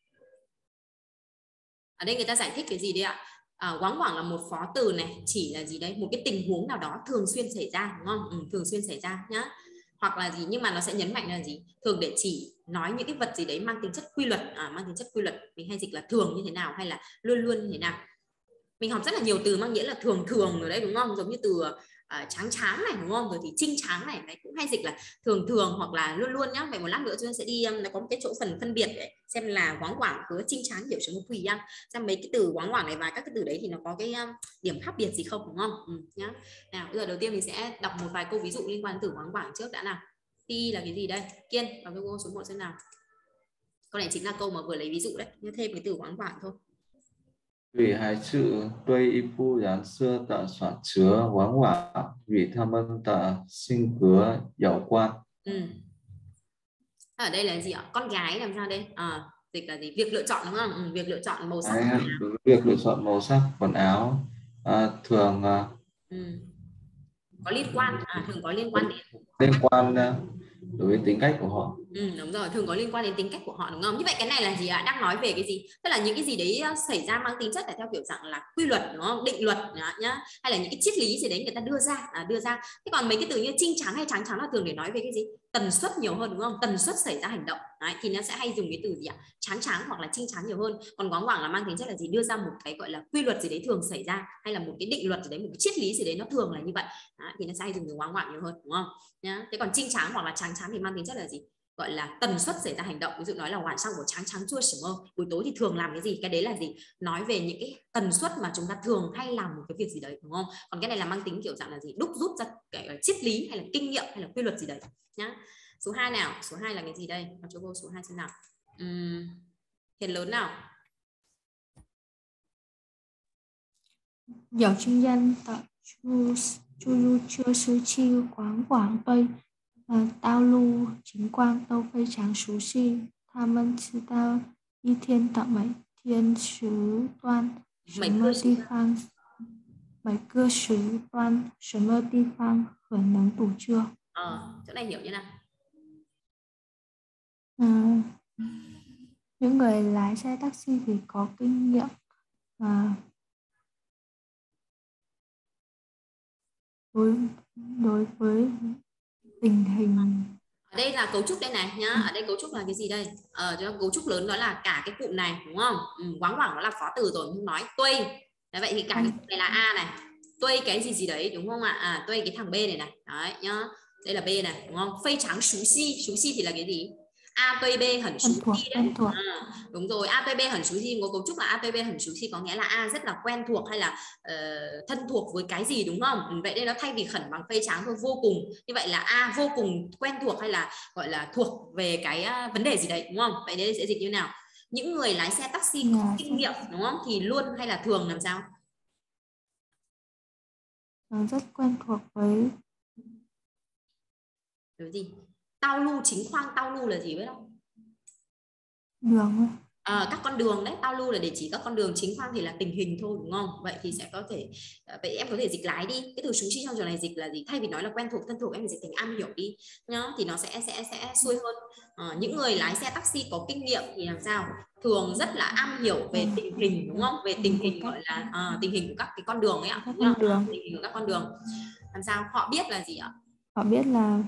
Ở đây người ta giải thích cái gì đấy ạ? Quáng quảng là một phó từ này, chỉ là gì đấy, một cái tình huống nào đó thường xuyên xảy ra, đúng không? Thường xuyên xảy ra nhá. Hoặc là gì, nhưng mà nó sẽ nhấn mạnh là gì? Thường để chỉ nói những cái vật gì đấy mang tính chất quy luật, mang tính chất quy luật. Mình hay dịch là thường như thế nào hay là luôn luôn như thế nào. Mình học rất là nhiều từ mang nghĩa là thường thường ở đấy, đúng không? Giống như từ tráng tráng này, đúng không? Rồi thì trinh tráng này, đấy cũng hay dịch là thường thường hoặc là luôn luôn nhá. Vậy một lát nữa chúng ta sẽ đi, nó có một cái chỗ phần phân biệt đấy, xem là quáng quảng với trinh tráng hiểu cho một quỷ ăn, xem mấy cái từ quáng quảng này và các cái từ đấy thì nó có cái điểm khác biệt gì không, đúng không? Nhá. Nào, bây giờ đầu tiên mình sẽ đọc một vài câu ví dụ liên quan đến từ quáng quảng trước đã nào. Ti là cái gì đây? Kiên, vào câu số 1 xem nào. Câu này chính là câu mà vừa lấy ví dụ đấy, như thêm cái từ quáng quảng thôi. 与孩子对一部人设的选择往往与他们的性格有关。 Ở đây là gì ạ? Con gái làm sao đây? Dịch là gì? Việc lựa chọn, đúng không? Việc lựa chọn màu sắc. Việc lựa chọn màu sắc quần áo thường có liên quan, thường có liên quan đối với tính cách của họ. Đúng rồi, thường có liên quan đến tính cách của họ, đúng không? Như vậy cái này là gì ạ? Đang nói về cái gì? Tức là những cái gì đấy xảy ra mang tính chất là theo kiểu dạng là quy luật, đúng không? Định luật nhá, hay là những cái triết lý gì đấy người ta đưa ra. Thế còn mấy cái từ như trinh tráng hay tráng tráng là thường để nói về cái gì? Tần suất nhiều hơn, đúng không? Tần suất xảy ra hành động. Đấy, thì nó sẽ hay dùng cái từ gì ạ? Tráng tráng hoặc là trinh tráng nhiều hơn. Còn quáng quảng là mang tính chất là gì? Đưa ra một cái gọi là quy luật gì đấy thường xảy ra, hay là một cái định luật gì đấy, một cái triết lý gì đấy nó thường là như vậy. Đấy, thì nó sẽ hay dùng từ quáng quảng nhiều hơn, đúng không? Nhá. Thế còn trinh tráng hoặc là tráng tráng thì mang tính chất là gì? Gọi là tần suất xảy ra hành động. Ví dụ nói là晚上của tráng tráng chua sớm mơ, buổi tối thì thường làm cái gì, cái đấy là gì? Nói về những cái tần suất mà chúng ta thường hay làm một cái việc gì đấy, đúng không? Còn cái này là mang tính kiểu dạng là gì? Đúc rút ra cái triết lý hay là kinh nghiệm hay là quy luật gì đấy nhá. Số 2 nào, số 2 là cái gì đây? Cho cô số 2 xem nào. Hiền lớn nào. Giỏi chuyên danh tại chu du chưa sư chi quán quảng tây道路情况都非常熟悉，他们知道一天的每天时段什么地方，每个时段什么地方可能堵车。 chỗ này hiểu như nào? Những người lái xe taxi thì có kinh nghiệm đối với tình hình. Ở đây là cấu trúc đây này nhá. Ở đây cấu trúc là cái gì đây? Cấu trúc lớn đó là cả cái cụm này, đúng không? Quáng quảng nó là phó từ rồi, không nói tuây. Đấy, vậy thì cả cái cụm này là A này, tuây cái gì đấy, đúng không ạ? Tuây cái thằng B này này, đấy nhá. Đây là B này, đúng không? Phây trắng xú si thì là cái gì? A tuây B hẳn xú si đấy. Đúng rồi, A tuây B hẳn xú si, có cấu trúc là A tuây B hẳn xú si, có nghĩa là A rất là quen thuộc hay là thân thuộc với cái gì, đúng không? Vậy đây nó thay vì khẩn bằng phây trắng thôi, vô cùng. Như vậy là A vô cùng quen thuộc hay là gọi là thuộc về cái vấn đề gì đấy, đúng không? Vậy đây sẽ dịch như nào? Những người lái xe taxi có kinh nghiệm, đúng không? Thì luôn hay là thường làm sao? Rất quen thuộc với cái gì? Tao lu chính khoang, tao lu là gì biết không? Đường. Các con đường đấy, tao lu là để chỉ các con đường, chính khoang thì là tình hình thôi, đúng không? Vậy thì sẽ có thể, vậy em có thể dịch lái đi. Cái từ xú chi trong trường này dịch là gì? Thay vì nói là quen thuộc, thân thuộc, em dịch thành am hiểu đi nhá, thì nó sẽ xuôi hơn. Những người lái xe taxi có kinh nghiệm thì làm sao? Thường rất là am hiểu về tình hình, đúng không? Về tình hình gọi là tình hình của các cái con đường ấy ạ. Tình hình của các con đường. Làm sao? Họ biết là gì ạ? Họ biết là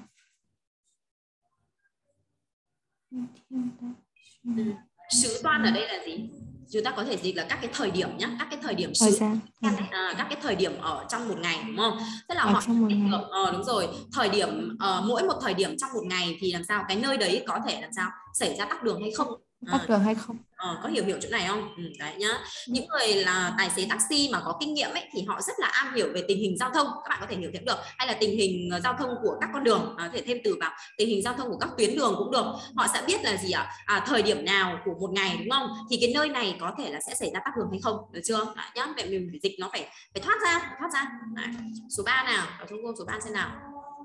Sứ toan ở đây là gì? Chúng ta có thể dịch là các cái thời điểm nhá, các cái thời điểm các cái thời điểm ở trong một ngày, đúng không? Tức là họ đúng rồi, thời điểm mỗi một thời điểm trong một ngày thì làm sao cái nơi đấy có thể làm sao xảy ra tắc đường hay không? Tắc đường hay không? Có hiểu chỗ này không? Đấy nhá. Những người là tài xế taxi mà có kinh nghiệm ấy thì họ rất là am hiểu về tình hình giao thông, các bạn có thể hiểu thêm được, hay là tình hình giao thông của các con đường, có thể thêm từ vào tình hình giao thông của các tuyến đường cũng được. Họ sẽ biết là gì ạ? Thời điểm nào của một ngày, đúng không? Thì cái nơi này có thể là sẽ xảy ra tắc đường hay không, được chưa? Đấy nhá. Vậy mình phải dịch nó phải thoát ra. Đấy. Số 3 nào, ở trong câu số 3 xem nào.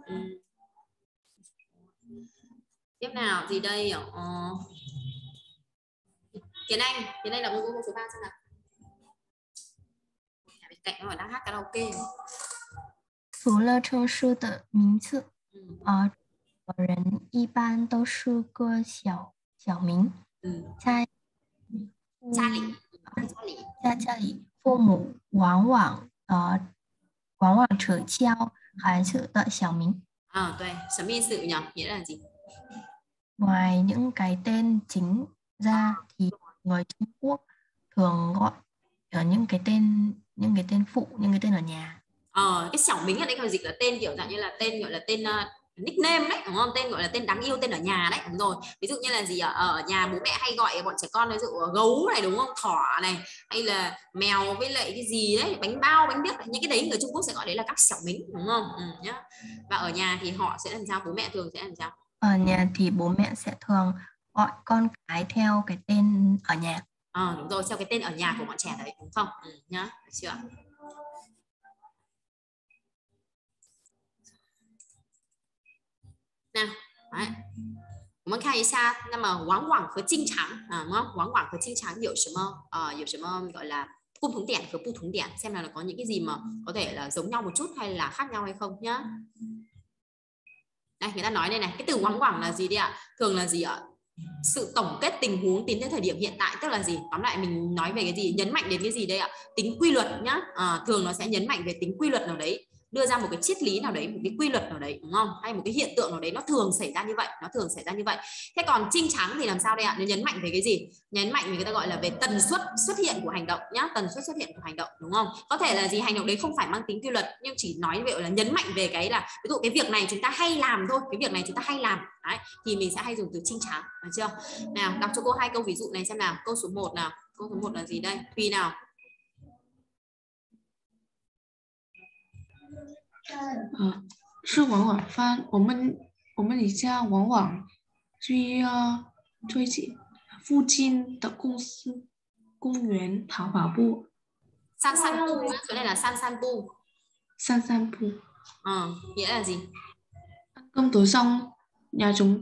Tiếp nào, gì đây? Tiến Anh đọc câu số 3 xem nào. Bên cạnh nó đang hát karaoke. 除了车市的名字我人一般都是个小民，在家里，父母往往ถือ教孩子的小名。 对，什么意思nhỉ? Nghĩa là gì? Ngoài những cái tên chính ra thì người Trung Quốc thường gọi những cái tên phụ, những cái tên ở nhà. Cái xảo mính ở đây là dịch là tên kiểu dạng như là tên gọi là tên nickname đấy, đúng không? Tên gọi là tên đáng yêu, tên ở nhà đấy, đúng rồi. Ví dụ như là gì ở nhà bố mẹ hay gọi bọn trẻ con, ví dụ gấu này, đúng không? Thỏ này, hay là mèo với lại cái gì đấy, bánh bao, bánh biếc, những cái đấy người Trung Quốc sẽ gọi đấy là các xảo mính, đúng không? Nhá. Và ở nhà thì họ sẽ làm sao? Bố mẹ thường sẽ làm sao? Ở nhà thì bố mẹ sẽ thường gọi con cái theo cái tên ở nhà. Đúng rồi, theo cái tên ở nhà của bọn trẻ đấy, đúng không? Nhá, được chưa? Nào, đấy. 我们看一下，那么往往和经常往往和经常有什么gọi là共同点和不同点， xem là có những cái gì mà có thể là giống nhau một chút hay là khác nhau hay không nhá. Đây, người ta nói đây này, cái từ ngoáng ngoảng là gì đi ạ? Thường là gì ạ? Sự tổng kết tình huống tính đến thời điểm hiện tại, tức là gì? Tóm lại mình nói về cái gì? Nhấn mạnh đến cái gì đây ạ? Tính quy luật nhá. Thường nó sẽ nhấn mạnh về tính quy luật nào đấy, đưa ra một cái triết lý nào đấy, một cái quy luật nào đấy, đúng không? Hay một cái hiện tượng nào đấy, nó thường xảy ra như vậy, Thế còn trinh trắng thì làm sao đây ạ? Nó nhấn mạnh về cái gì? Nhấn mạnh về người ta gọi là về tần suất xuất hiện của hành động nhá, tần suất xuất hiện của hành động, đúng không? Có thể là gì, hành động đấy không phải mang tính quy luật, nhưng chỉ nói về là nhấn mạnh về cái là ví dụ cái việc này chúng ta hay làm thôi, cái việc này chúng ta hay làm đấy, thì mình sẽ hay dùng từ trinh trắng, được chưa? Nào, đọc cho cô 2 câu ví dụ này xem nào. Câu số 1 nào. Câu số 1 là gì đây? Thùy nào. 是往往翻，我们离家往往追紧附近的公司、公园、淘宝部。 散散步，chỗ này là散散步。 散散步。 nghĩa là gì? Ăn cơm tối xong, nhà chúng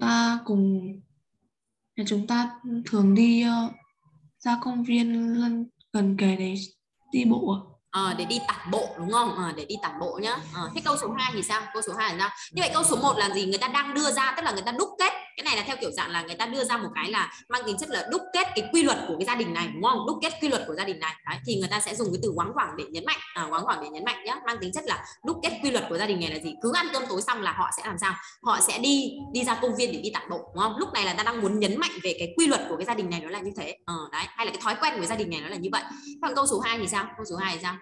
ta thường đi ra công viên gần kề để đi bộ. Để đi tản bộ, đúng không? Để đi tản bộ nhá. Thế câu số 2 thì sao? Câu số 2 là sao? Như vậy câu số 1 là gì? Người ta đang đưa ra, tức là người ta đúc kết. Cái này là theo kiểu dạng là người ta đưa ra một cái là mang tính chất là đúc kết cái quy luật của cái gia đình này, đúng không? Đúc kết quy luật của gia đình này. Đấy, thì người ta sẽ dùng cái từ ngoáng ngoảng để nhấn mạnh, ngoáng ngoảng để nhấn mạnh nhá. Mang tính chất là đúc kết quy luật của gia đình này là gì? Cứ ăn cơm tối xong là họ sẽ làm sao? Họ sẽ đi ra công viên để đi tản bộ, đúng không? Lúc này là ta đang muốn nhấn mạnh về cái quy luật của cái gia đình này nó là như thế. Đấy, hay là cái thói quen của gia đình này nó là như vậy. Còn câu số 2 thì sao? Câu số 2 thì sao?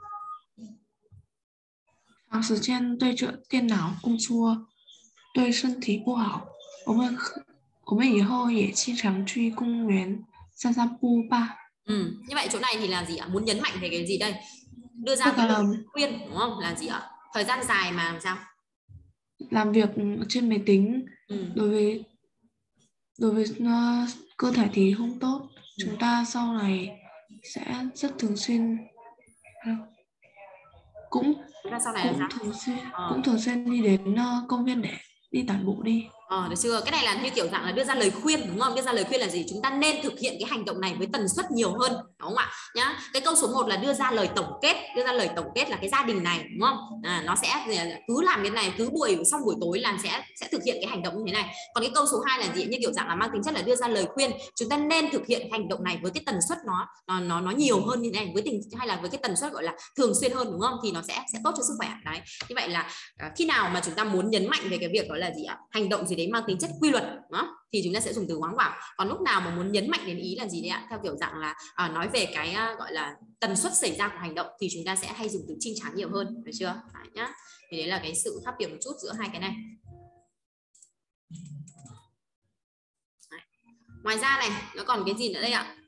长时间对着电脑工作对身体不好，我们以后也经常去公园散散步吧。 Như vậy chỗ này thì là gì ạ? Muốn nhấn mạnh về cái gì đây? Đưa ra cái lời khuyên, đúng không? Là gì ạ? Thời gian dài mà làm sao? Làm việc trên máy tính đối với cơ thể thì không tốt. Chúng ta sau này sẽ rất thường xuyên cũng thường xuyên đi đến công viên để đi tản bộ đi. Được chưa? Cái này là như kiểu dạng là đưa ra lời khuyên, đúng không? Đưa ra lời khuyên là gì? Chúng ta nên thực hiện cái hành động này với tần suất nhiều hơn, đúng không ạ? Nhá. Cái câu số 1 là đưa ra lời tổng kết là cái gia đình này, đúng không? Nó sẽ cứ làm cái này, cứ xong buổi tối là sẽ thực hiện cái hành động như thế này. Còn cái câu số 2 là gì? Như kiểu dạng là mang tính chất là đưa ra lời khuyên, chúng ta nên thực hiện hành động này với cái tần suất nó nhiều hơn như thế này, hay là với cái tần suất gọi là thường xuyên hơn, đúng không? Thì nó sẽ tốt cho sức khỏe. Đấy. Như vậy là khi nào mà chúng ta muốn nhấn mạnh về cái việc đó là gì ạ? Hành động gì đấy mang tính chất quy luật đó, thì chúng ta sẽ dùng từ ngoáng ngoảng. Còn lúc nào mà muốn nhấn mạnh đến ý là gì đấy ạ? Theo kiểu dạng là nói về cái gọi là tần suất xảy ra của hành động thì chúng ta sẽ hay dùng từ trinh trắng nhiều hơn, được chưa? Đấy, nhá. Thì đấy là cái sự khác biệt một chút giữa hai cái này. Đấy. Ngoài ra này, nó còn cái gì nữa đây ạ?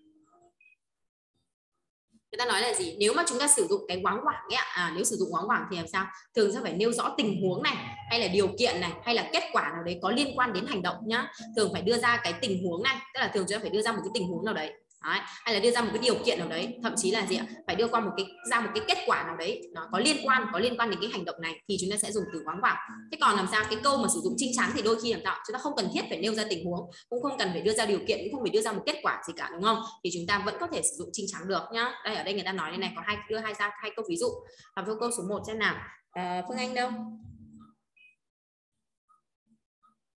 Người ta nói là gì? Nếu mà chúng ta sử dụng cái ngoáng ngoảng ấy nếu sử dụng ngoáng ngoảng thì làm sao? Thường sẽ phải nêu rõ tình huống này, hay là điều kiện này, hay là kết quả nào đấy có liên quan đến hành động nhá. Thường phải đưa ra cái tình huống này, tức là thường chúng ta phải đưa ra một cái tình huống nào đấy. Đấy, hay là đưa ra một cái điều kiện nào đấy, thậm chí là gì ạ? Phải đưa qua một cái kết quả nào đấy nó có liên quan đến cái hành động này thì chúng ta sẽ dùng từ ngoáng ngoảng. Thế còn làm sao? Cái câu mà sử dụng trinh trắng thì đôi khi làm sao chúng ta không cần thiết phải nêu ra tình huống, cũng không cần phải đưa ra điều kiện, cũng không phải đưa ra một kết quả gì cả, đúng không? Thì chúng ta vẫn có thể sử dụng trinh trắng được nhá. Đây, ở đây người ta nói đây này, có đưa hai câu ví dụ. Làm cho câu số 1 xem nào. Phương Anh đâu?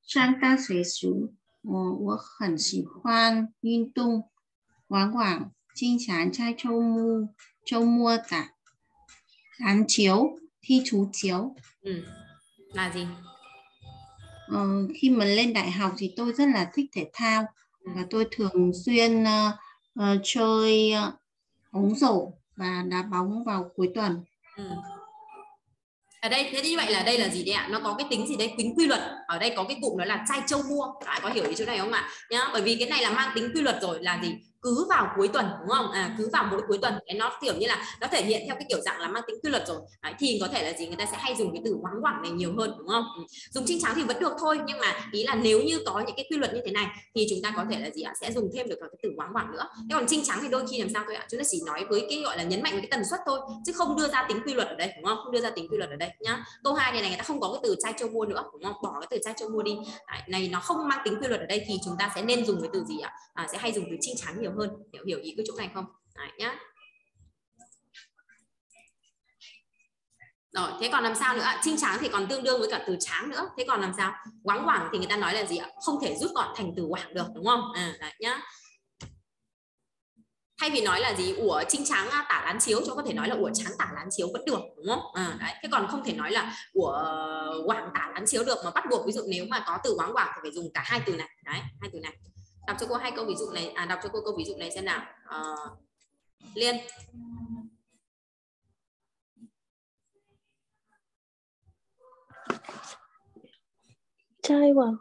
上大学时，我很喜欢运动，往往经常在周末打篮球, thi thú chiếu. Là gì? Khi mình lên đại học thì tôi rất là thích thể thao và tôi thường xuyên chơi bóng rổ và đá bóng vào cuối tuần. Ở đây thế như vậy là đây là gì đấy ạ? Nó có cái tính gì đây? Tính quy luật. Ở đây có cái cụm đó là trai trâu mua. Các bạn có hiểu ý chỗ này không ạ? Nhá, bởi vì cái này là mang tính quy luật rồi, là gì? Cứ vào cuối tuần, đúng không? Cứ vào mỗi cuối tuần. Cái nó kiểu như là nó thể hiện theo cái kiểu dạng là mang tính quy luật rồi. Đấy, thì có thể là gì? Người ta sẽ hay dùng cái từ ngoáng ngoẳng này nhiều hơn, đúng không? Dùng chinh trắng thì vẫn được thôi, nhưng mà ý là nếu như có những cái quy luật như thế này thì chúng ta có thể là gì ạ? Sẽ dùng thêm được cái từ ngoáng ngoẳng nữa. Thế còn chinh trắng thì đôi khi làm sao thôi ạ? Chúng ta chỉ nói với cái gọi là nhấn mạnh với cái tần suất thôi, chứ không đưa ra tính quy luật ở đây, đúng không? Không đưa ra tính quy luật ở đây nhá. Câu 2 này người ta không có cái từ trai trâu mua nữa, đúng không? Bỏ cái từ trai trâu mua đi. Đấy, này nó không mang tính quy luật ở đây thì chúng ta sẽ nên dùng cái từ gì ạ? Sẽ hay dùng từ chinh trắng nhiều hơn. Hiểu ý cái chỗ này không? Đấy, nhá. Rồi, thế còn làm sao nữa ạ? Chinh trắng thì còn tương đương với cả từ tráng nữa. Thế còn làm sao? Ngoáng ngoảng thì người ta nói là gì ạ? Không thể rút gọn thành từ ngoảng được, đúng không? Đấy nhá. Thay vì nói là gì ủa chinh trắng tả lán chiếu, cho có thể nói là ủa trắng tả lán chiếu vẫn được, đúng không? Đấy. Thế còn không thể nói là ủa quảng tả lán chiếu được, mà bắt buộc ví dụ nếu mà có từ ngoáng quảng thì phải dùng cả hai từ này. Đấy, hai từ này. Đọc cho cô hai câu ví dụ này, đọc cho cô câu ví dụ này xem nào. Liên. Trai quảng.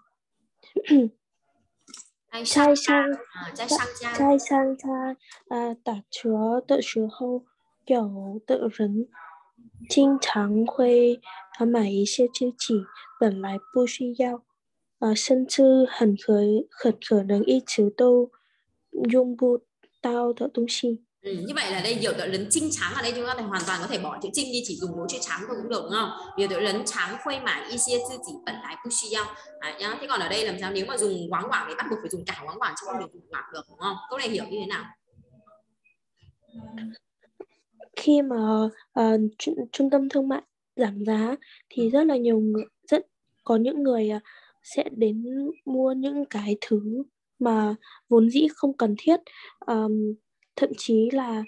Trai sang他打球的时候，有的人经常会买一些自己本来不需要，甚至很可能一直都用不到的东西。 Như vậy là đây hiểu tự lấn chinh trắng ở đây chúng ta thì hoàn toàn có thể bỏ chữ chinh đi, chỉ dùng mỗi chữ trắng thôi cũng được, đúng không? Hiểu tự lấn trắng khuây mải y xia tư chỉ bẩn lái pushiyao nhá. Thế còn ở đây làm sao? Nếu mà dùng ngoáng ngoảng thì bắt buộc phải dùng cả ngoáng ngoảng chứ không được dùng ngoảng được, đúng không? Câu này hiểu như thế nào? Khi mà trung tâm thương mại giảm giá thì rất là nhiều người, có những người sẽ đến mua những cái thứ mà vốn dĩ không cần thiết, thậm chí là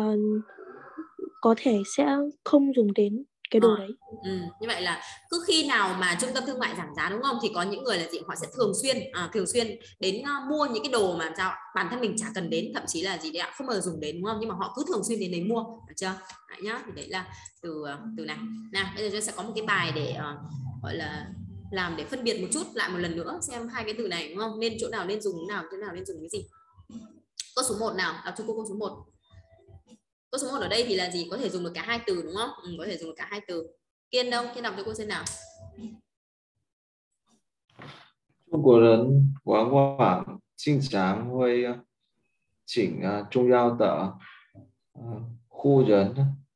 có thể sẽ không dùng đến cái đồ đấy. Như vậy là cứ khi nào mà trung tâm thương mại giảm giá, đúng không, thì có những người là gì họ sẽ thường xuyên đến mua những cái đồ mà sao bản thân mình chả cần đến, thậm chí là gì đấy ạ, không bao giờ dùng đến, đúng không, nhưng mà họ cứ thường xuyên đến đấy mua, được chưa? Đấy nhá, thì đấy là từ này. Nào bây giờ chúng sẽ có một cái bài để gọi là làm để phân biệt một chút lại một lần nữa xem hai cái từ này, đúng không, nên chỗ nào nên dùng nào, chỗ nào nên dùng cái gì. Câu số 1 nào, đọc cho cô câu số 1. Câu số 1 ở đây thì là gì? Có thể dùng được cả hai từ, đúng không? Có thể dùng được cả hai từ. Kiên đâu? Kiên đọc cho cô xem nào. Trung Quốc人往往经常会请重要的客人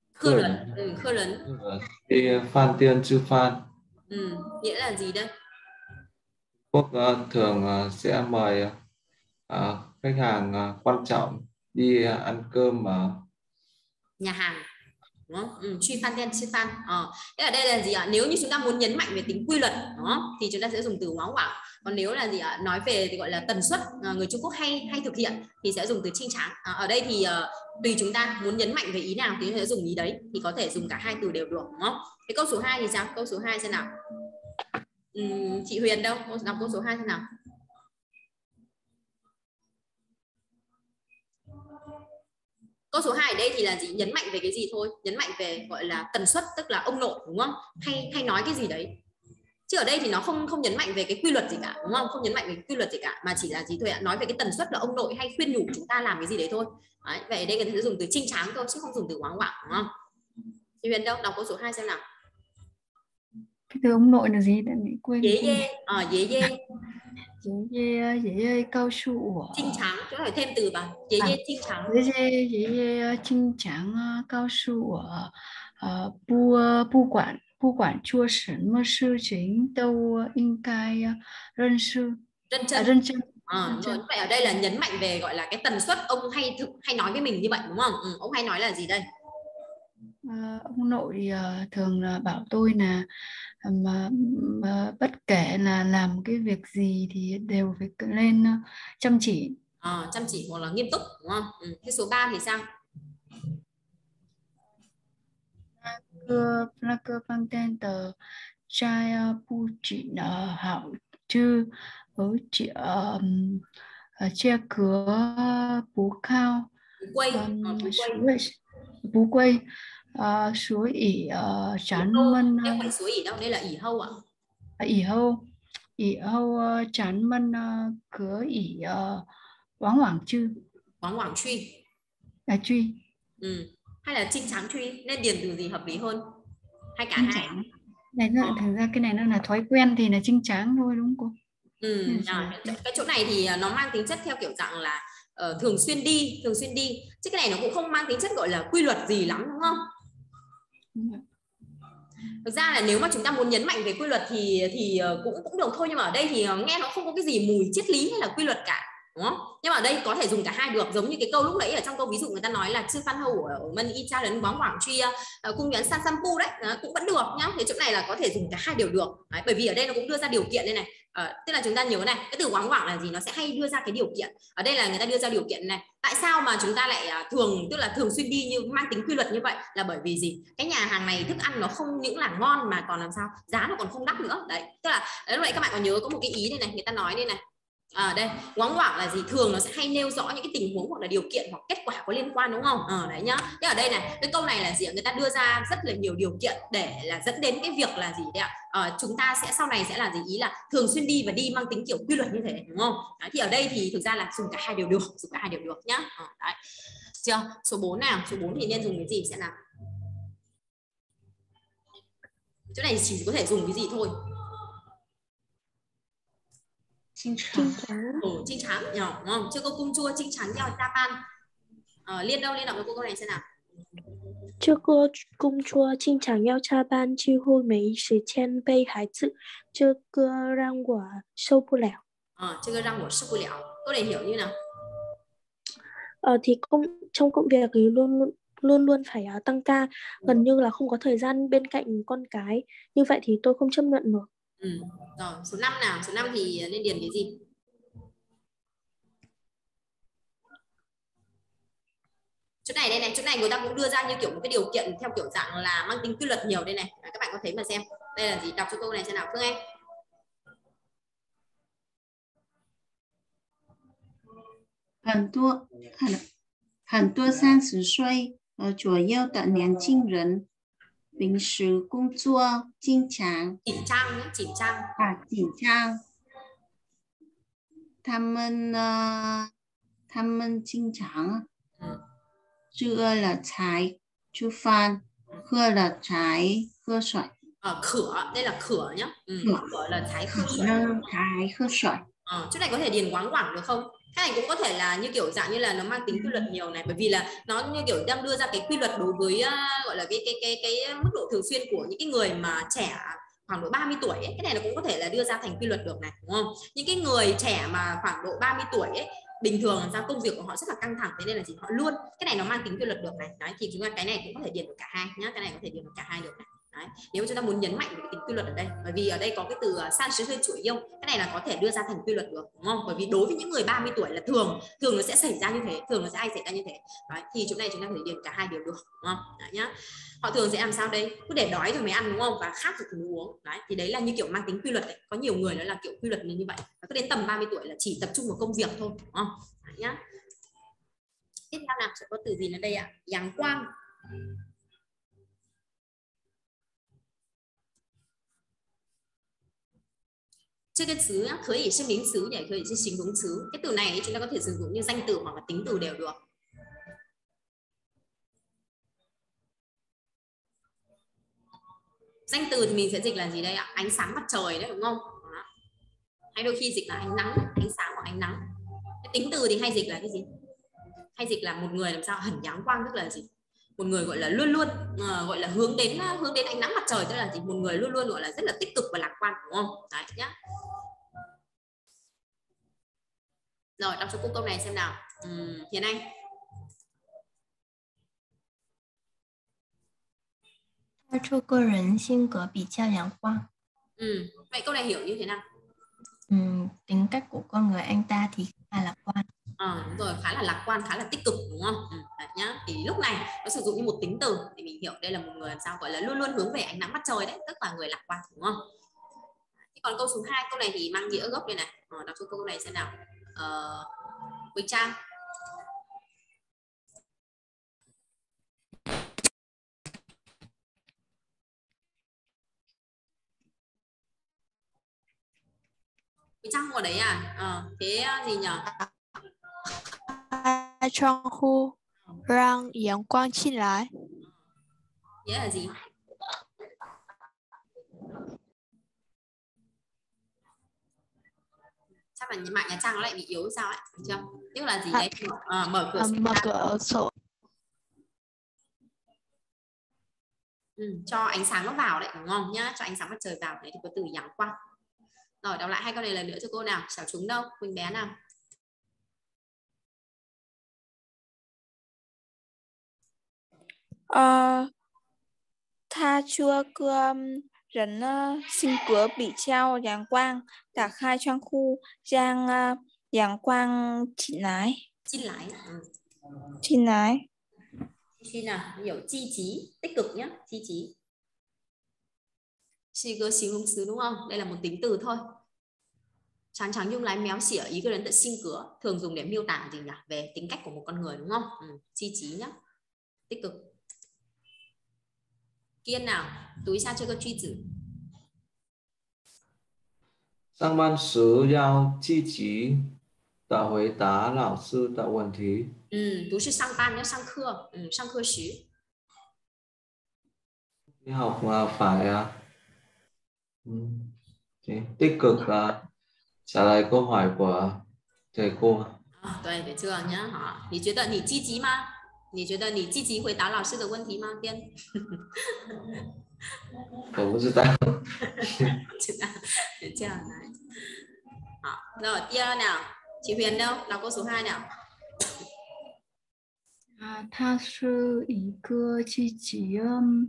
đi飯店吃飯. Nghĩa là gì đây? Quốc thường sẽ mời khách hàng quan trọng đi ăn cơm ở nhà hàng, đúng không? Truy fan đen truy fan. Thế ở đây là gì ạ? Nếu như chúng ta muốn nhấn mạnh về tính quy luật đó, thì chúng ta sẽ dùng từ ngoáng ngoảng. Còn nếu là gì ạ? Nói về thì gọi là tần suất, người Trung Quốc hay thực hiện thì sẽ dùng từ chinh trắng. Ở đây thì tùy chúng ta muốn nhấn mạnh về ý nào thì sẽ dùng ý đấy, thì có thể dùng cả hai từ đều được, đúng không? Thế câu số 2 thì sao? Câu số 2 xem nào. Chị Huyền đâu? Đọc câu số 2 xem nào. Câu số 2 ở đây thì là gì? Nhấn mạnh về cái gì thôi? Nhấn mạnh về gọi là tần suất, tức là ông nội, đúng không? Hay nói cái gì đấy. Chứ ở đây thì nó không nhấn mạnh về cái quy luật gì cả, đúng không? Không nhấn mạnh về cái quy luật gì cả, mà chỉ là gì thôi ạ? Nói về cái tần suất là ông nội hay khuyên nhủ chúng ta làm cái gì đấy thôi. Đấy, vậy ở đây người ta sẽ dùng từ chinh trắng thôi chứ không dùng từ ngoáng ngoảng, đúng không? Chị Huyền đâu? Đọc câu số 2 xem nào. Cái từ ông nội là gì? Để mình quên. Dễ dê. Dễ dê cao su. Chinh trắng, chúng ta phải thêm từ vào. Dễ dê chinh trắng. Dễ dê chinh trắng cao su. Bù quản chua sẵn mà sự chính đâu应该认识. Chân. Vậy ở đây là nhấn mạnh về gọi là cái tần suất ông hay nói với mình như vậy, đúng không? Ông hay nói là gì đây? Ông nội thường là bảo tôi là mà bất kể là làm cái việc gì thì đều phải lên chăm chỉ. Chăm chỉ hoặc là nghiêm túc, đúng không? Cái số 3 thì sao? là cơ phang tên tờ trai bu chỉ hảo chứ với chị che cửa bố cao bú quay suối ỉ chán mân suối ỉ đâu, đây là ỉ hâu ạ. ỉ hâu chán mân cửa ỉ quáng hoảng chư quáng hoảng truy truy hay là trinh trắng truy, nên điền từ gì hợp lý hơn hay cả hai? Này thực ra cái này nó là thói quen thì là trinh trắng thôi đúng không cô? Cái chỗ này thì nó mang tính chất theo kiểu dạng là thường xuyên đi chứ cái này nó cũng không mang tính chất gọi là quy luật gì lắm, đúng không? Thực ra là nếu mà chúng ta muốn nhấn mạnh về quy luật thì cũng được thôi, nhưng mà ở đây thì nghe nó không có cái gì mùi triết lý hay là quy luật cả, đúng không? Nhưng mà ở đây có thể dùng cả hai được, giống như cái câu lúc nãy ở trong câu ví dụ người ta nói là chư phan hầu ở mân y cha đến quáng quảng truy cung nhắn san sampu đấy, cũng vẫn được nhá. Thế chỗ này là có thể dùng cả hai đều được đấy, bởi vì ở đây nó cũng đưa ra điều kiện đây này. Tức là chúng ta nhớ này, cái từ quáng quảng là gì, nó sẽ hay đưa ra cái điều kiện. Ở đây là người ta đưa ra điều kiện này, tại sao mà chúng ta lại thường xuyên đi như mang tính quy luật như vậy, là bởi vì gì, cái nhà hàng này thức ăn nó không những là ngon mà còn làm sao giá nó còn không đắt nữa đấy. Tức là lúc nãy các bạn có nhớ có một cái ý đây này, người ta nói đây này, đây quáng quảng là gì, thường nó sẽ hay nêu rõ những cái tình huống hoặc là điều kiện hoặc kết quả có liên quan, đúng không? Đấy nhá. Thế ở đây này, cái câu này là gì, người ta đưa ra rất là nhiều điều kiện để là dẫn đến cái việc là gì đấy ạ, chúng ta sẽ sau này sẽ là gì, ý là thường xuyên đi và đi mang tính kiểu quy luật như thế, đúng không? Đấy, thì ở đây thì thực ra là dùng cả hai đều được, nhá. Đấy chưa? Số 4 nào, số 4 thì nên dùng cái gì sẽ nào? Chỗ này chỉ có thể dùng cái gì thôi? Trinh trắng. Trinh trắng nhỏ, đúng không? Chưa có cung chua trinh trắng theo Japan. Liên đâu, liên đọc với cô câu này xem nào. Chưa có cung chua trinh trắng theo Japan chi hôi mấy时间被孩子这个让我受不了。 这个让我受不了. Câu này hiểu như nào? Thì trong công việc thì luôn luôn phải tăng ca, gần như là không có thời gian bên cạnh con cái, như vậy thì tôi không chấp nhận được. Rồi số 5 nào, số 5 thì nên điền cái gì? Chỗ này đây này, chỗ này người ta cũng đưa ra như kiểu một cái điều kiện theo kiểu dạng là mang tính quy luật nhiều đây này. Các bạn có thấy mà xem đây là gì, đọc cho câu này xem nào Phương Em. Hẳn tua sang 10岁左右的年轻人平时工作经常紧张他们经常吃了才吃饭，喝了才喝水。 khửa, đây là khửa nhá. Khửa là thái khửa水. Chỗ này có thể điền quáng quảng được không? Cái này cũng có thể là như kiểu dạng như là nó mang tính quy luật nhiều này, bởi vì là nó như kiểu đang đưa ra cái quy luật đối với gọi là cái mức độ thường xuyên của những cái người mà trẻ khoảng độ 30 tuổi ấy. Cái này nó cũng có thể là đưa ra thành quy luật được này, đúng không? Những cái người trẻ mà khoảng độ 30 tuổi ấy, bình thường làm sao công việc của họ rất là căng thẳng, thế nên là gì, họ luôn cái này nó mang tính quy luật được này. Đấy thì chúng ta cái này cũng có thể điền được cả hai nhá, cái này có thể điền được cả hai được này. Đấy, nếu mà chúng ta muốn nhấn mạnh về cái tính quy luật ở đây, bởi vì ở đây có cái từ san sứ hơi chuỗi yêu, cái này là có thể đưa ra thành quy luật được, đúng không? Bởi vì đối với những người 30 tuổi là thường nó sẽ xảy ra như thế, thường nó sẽ hay xảy ra như thế. Đấy, thì chỗ này chúng ta có thể điền cả hai đều được, đúng không? Đấy nhá. Họ thường sẽ làm sao đây, cứ để đói rồi mới ăn, đúng không? Và khát rồi thì mới uống. Đấy, thì đấy là như kiểu mang tính quy luật đấy. Có nhiều người nó là kiểu quy luật như vậy, và cứ đến tầm 30 tuổi là chỉ tập trung vào công việc thôi, đúng không? Đấy nhá. Tiếp theo nào, sẽ có từ gì lên đây ạ? Giáng quang. Chứ cái xứ có thể là名xứ, có thể là hình hướng xứ. Cái từ này chúng ta có thể sử dụng như danh từ hoặc là tính từ đều được. Danh từ thì mình sẽ dịch là gì đây ạ? Ánh sáng mặt trời đấy, đúng không? Đó. Hay đôi khi dịch là ánh nắng, ánh sáng hoặc ánh nắng. Cái tính từ thì hay dịch là cái gì? Hay dịch là một người làm sao hẳn giáng quang, tức là gì? Một người gọi là luôn luôn gọi là hướng đến ánh nắng mặt trời, tức là gì? Một người luôn luôn gọi là rất là tích cực và lạc quan, đúng không? Đấy nhá. Rồi đọc cho cô câu này xem nào. Hiền Anh. 他这个人性格比较阳光。 Vậy câu này hiểu như thế nào? Tính cách của con người anh ta thì khá lạc quan. Đúng rồi, khá là lạc quan, khá là tích cực, đúng không? Đấy nhá. Thì lúc này nó sử dụng như một tính từ thì mình hiểu đây là một người làm sao gọi là luôn luôn hướng về ánh nắng mặt trời đấy, tức là người lạc quan, đúng không? Thì còn câu số 2, câu này thì mang nghĩa gốc đây này. Đọc cho câu này xem nào. Quỳnh Trang. Quỳnh Trang ngồi đấy à? Thế gì nhỉ? Trong khu rang阳光进来. Nghĩa là gì? Chắc là mạng nhà Trang nó lại bị yếu sao ấy, được chưa? Tức là gì đấy? Mở cửa sổ. Cho ánh sáng nó vào đấy, đúng không nhá? Cho ánh sáng mặt trời vào đấy thì có từ阳光. Rồi đọc lại 2 câu này lần nữa cho cô nào. Xảo Trúng đâu? Quỳnh bé nào? Tha chưa cơ人性格比较阳光，打开窗户让阳光进来。进来。 Chi nào? Hiểu chi trí, tích cực nhá, chi trí. Chi cơ形容词đúng không? Đây là một tính từ thôi.常常用来描写一个人的性格, thường dùng để miêu tả gì nhỉ? Về tính cách của một con người đúng không? Chi trí nhá, tích cực. Kiên nào,读一下这个句子。 上班时要积极的回答老师的问题。 不是上班，要上课。上课时。 Đi học mà phải tích cực trả lời câu hỏi của thầy cô. 对，得这样呀。好，你觉得你积极吗？你觉得你积极回答老师的问题吗？边。 我不知道。 知道，得这样来。好，rồi tiếp nào. Chị Huyền đâu? Đọc câu số 2 nào. 他是一个积极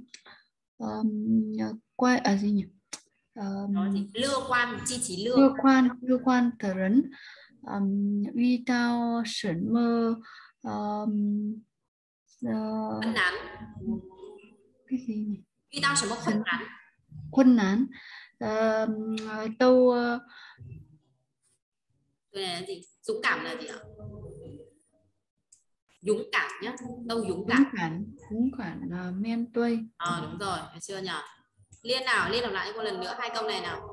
gì nhỉ? 乐观，积极乐观的人。遇到什么困难？ cái gì nhỉ? 遇到什么困难？ 困难。đâu đây là gì? Dũng cảm là gì ạ? Dũng cảm nhá. Đâu dũng cảm? Dũng cảm là men tuây. Đúng rồi, được chưa nhỉ? Liên nào, Liên đọc lại một lần nữa 2 câu này nào.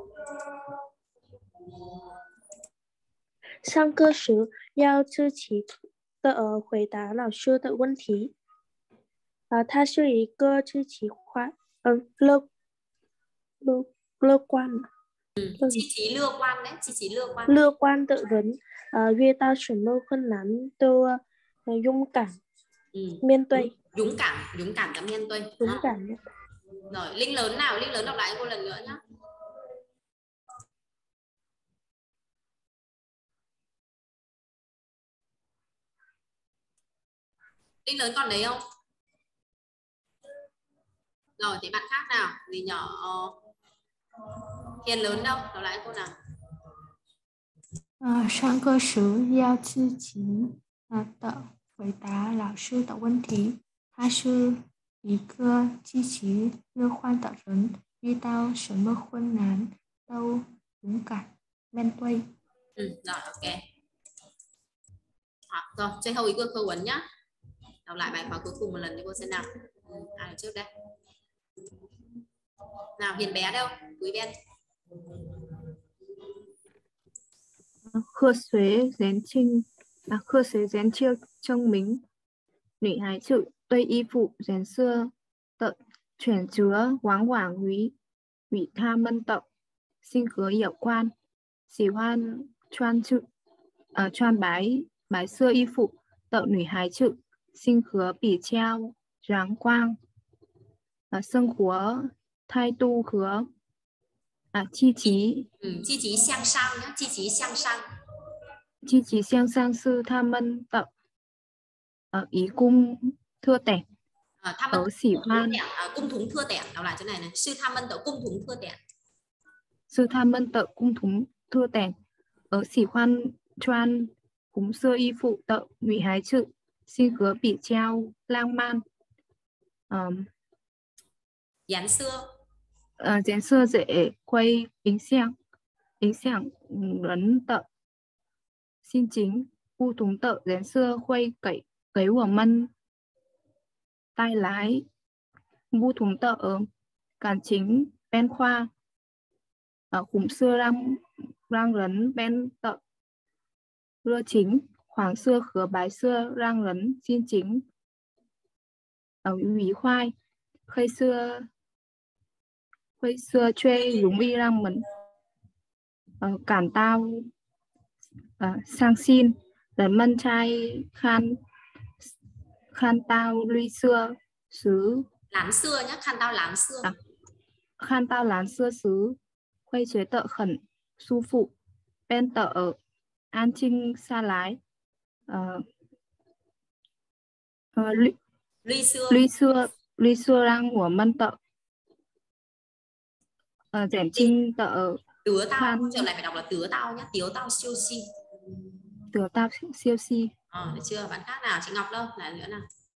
上课时要积极的回答老师的问题。他是一个积极乐观。 积极乐观đấy，积极乐观。 乐观的人，遇到什么困难都勇敢面对。 Dũng cảm và面对。 Dũng cảm. Rồi, Linh lớn nào, Linh lớn đọc lại cô lần nữa nhá. Linh lớn còn đấy không? Rồi thì bạn khác nào, gì nhỏ Hiền lớn đâu, đọc lại cô nào. 上课时要积极的回答老师的问题。他是一个积极乐观的人，遇到什么困难都勇敢面对。 Rồi, ok. Rồi,最后一个课文nhá. Đọc lại bài khóa cuối cùng một lần cho cô xem nào. Ai ở trước đây? Nào, Hiền bé đâu? Quý bên. 喝水人气证明，女孩子对衣服颜色的选择往往与她们的性格有关。喜欢穿白色衣服的女孩子性格比较阳光，生活态度和积极向上呀，积极向上。 积极向上是他们的一共特点。 ở Sĩ Hoan cung thúng thưa tẻn. Đọc lại chỗ này này. Sư tham mân tợ cung thúng thưa tẻn. Sư tham mân tợ cung thúng thưa tẻn. Ở Sĩ Hoan Choan cúng xưa y phụ tợ Ngụy Hái Trự xin cớ bị treo lang man. Dán xưa. Dán xưa dễ quay ính xẻng rấn tợ xin chính u thúng tợ dán xưa quay cấy của mân tai lái bu thúng tợ cản chính ben khoa khủng xưa rang rấn ben tợ rưa chính khoảng xưa khứa bái xưa rang rấn xin chính ủy khoai khơi xưa thuê đúng y rang mấn cản tao sang xin rấn mân trai khan tao luy xưa xứ lán xưa nhá, khan tao lán xưa. Khan tao lán xưa xứ khuây chế tợ khẩn su phụ ben tợ an trinh xa lái luy xưa rang của mân tợ dẻm trinh tợ tứa tao, giờ lại phải đọc là tứa tao nhá, tiếu tao siêu si. Tứa tao siêu si. Được chưa? Bạn khác nào? Chị Ngọc đâu? Lại nữa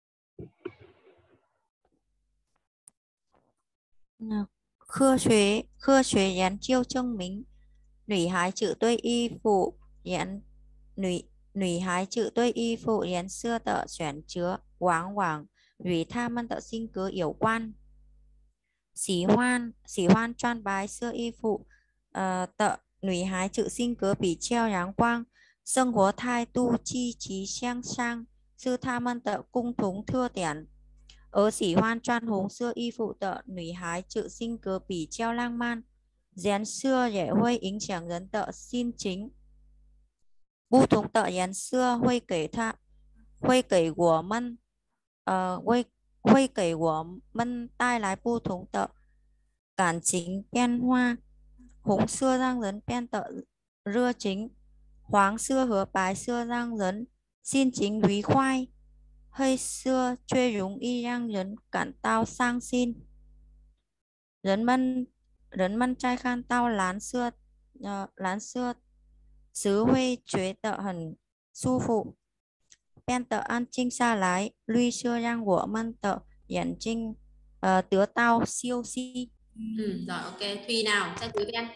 nào. Khơ xuế dán chiêu trông mình nủy hái chữ tôi y phụ dán nủy hái chữ tôi y phụ dán xưa tợ chuyển chứa quảng nủy tha mân tợ sinh cớ yếu quan xỉ hoan choan bái xưa y phụ tợ nủy hái chữ sinh cớ bị treo ráng quang sân hố thai tu chi trí sang sư tha mân tợ cung thúng thưa tiền ở Sĩ Hoan choan hùng xưa y phụ tợ nủy hái chữ sinh cớ bỉ treo lang man dán xưa dễ huây ính chẳng dấn tợ xin chính bu thúng tợ dán xưa huây kể của mân huây kể của mân tai lái bu thúng tợ cản chính pen hoa hùng xưa giang dấn pen tợ rưa chính hoáng xưa hứa bái xưa giang dấn xin chính quý khoai hơi xưa chơi rúng y rang rấn cản tao sang xin rấn mân trai khan tao lán xưa xứ huê chế tợ hẳn su phụ pen tợ an trinh xa lái luy xưa rang của mân tợ dẫn trinh tứa tao siêu si. Rồi ok, Thùy nào trai cuối bên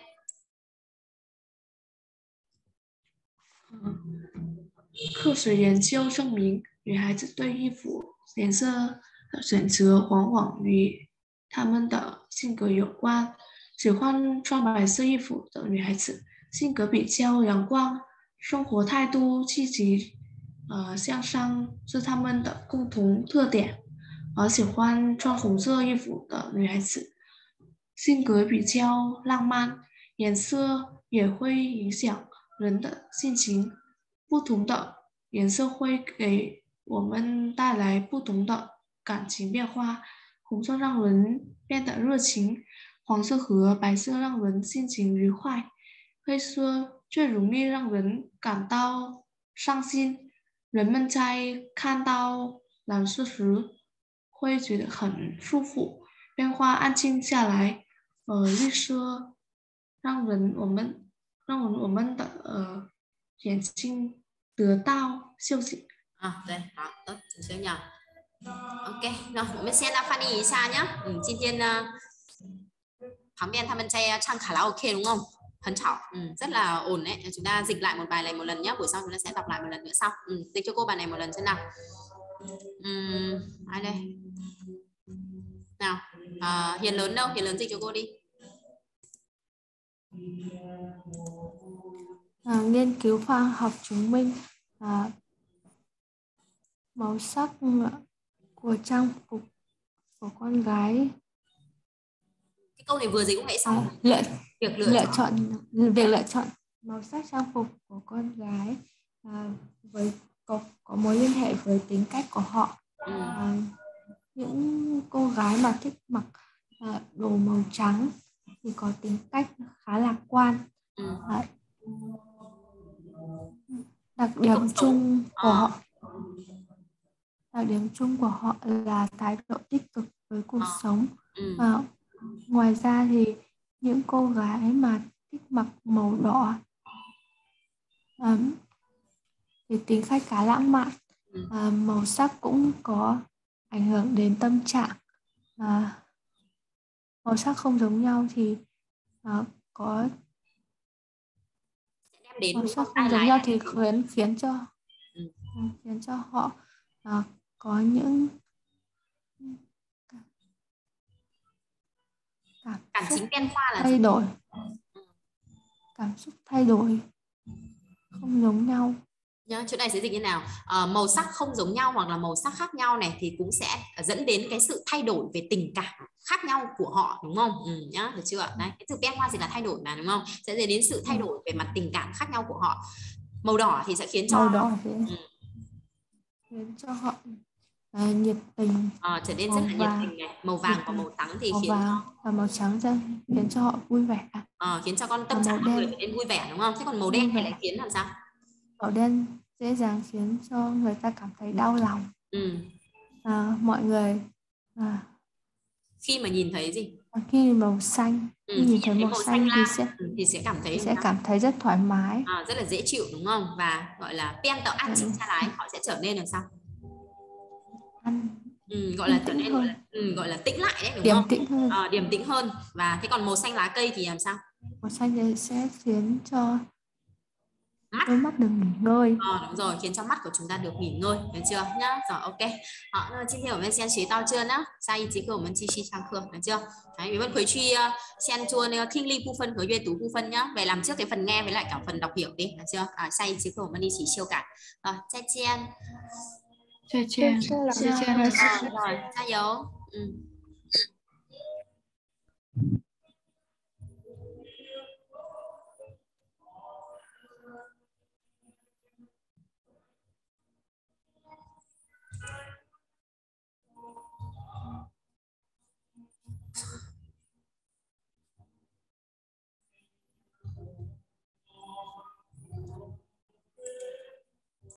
课水研究证明，女孩子对衣服颜色的选择往往与她们的性格有关。喜欢穿白色衣服的女孩子性格比较阳光，生活态度积极，向上是她们的共同特点。而喜欢穿红色衣服的女孩子性格比较浪漫，颜色也会影响人的性情。不同的颜色会给我们带来不同的感情变化。红色让人变得热情，黄色和白色让人心情愉快，黑色最容易让人感到伤心。人们在看到蓝色时会觉得很舒服，变化安静下来。绿色让我们的眼睛得到休息。 对，好，tốt，你先讲。OK， 那我们先来翻译一下nhá。今天呢，旁边他们在唱卡拉 OK đúng không？ 很吵，rất là ồn đấy. Chúng ta dịch lại một bài này một lần nhé. Buổi sau chúng ta sẽ đọc lại một lần nữa sau. Dịch cho cô bài này một lần xem nào. Ai đây? Nào, Hiền lớn đâu? Hiền lớn dịch cho cô đi. Nghiên cứu khoa học chứng minh màu sắc của trang phục của con gái. Cái câu này vừa dịch cũng hãy xong. Việc lựa chọn màu sắc trang phục của con gái với có mối liên hệ với tính cách của họ. Những cô gái mà thích mặc đồ màu trắng thì có tính cách khá lạc quan. Đặc điểm chung của họ đặc điểm chung của họ là thái độ tích cực với cuộc sống. Ngoài ra thì những cô gái mà thích mặc màu đỏ thì tính cách khá lãng mạn. Màu sắc cũng có ảnh hưởng đến tâm trạng. Màu sắc không giống nhau thì có màu sắc không giống nhau thì khiến cho họ có những cảm xúc thay đổi, cảm xúc thay đổi không giống nhau. Nhá, chỗ này sẽ dịch như nào? Màu sắc không giống nhau hoặc là màu sắc khác nhau này thì cũng sẽ dẫn đến cái sự thay đổi về tình cảm khác nhau của họ, đúng không? Nhá, được chưa? Đấy, cái từ变化gì là thay đổi mà, đúng không? Sẽ dẫn đến sự thay đổi về mặt tình cảm khác nhau của họ. Màu đỏ thì sẽ khiến cho khiến cho họ nhiệt tình, trở nên rất là nhiệt tình này. Màu vàng và màu trắng thì khiến cho màu trắng khiến cho họ vui vẻ. Khiến cho con tâm trạng mọi người trở nên vui vẻ, đúng không? Thế còn màu đen thì lại khiến làm sao? Màu đen dễ dàng khiến cho người ta cảm thấy đau lòng. Mọi người khi mà nhìn thấy gì? Khi màu xanh, nhìn thấy màu xanh thì sẽ cảm thấy rất thoải mái, rất là dễ chịu, đúng không? Và gọi là pen tạo an chỉnh ra lái, họ sẽ trở nên làm sao? Gọi là trở nên gọi là tĩnh lại đấy, đúng không? Điềm tĩnh hơn. Và thế còn màu xanh lá cây thì làm sao? Màu xanh thì sẽ khiến cho đôi mắt được nghỉ ngơi. Đúng rồi, khiến cho mắt của chúng ta được nghỉ ngơi, được chưa nhá? Rồi, ok. 好，那今天我们先学到这呢，下一节课我们继续上课，được chưa? Đấy, mình回去先做那个听力部分和阅读部分nhá. Về làm trước cái phần nghe với lại cả phần đọc hiểu đi, được chưa? 下一节课我们一起修改。再见。 再见， 再见，加油。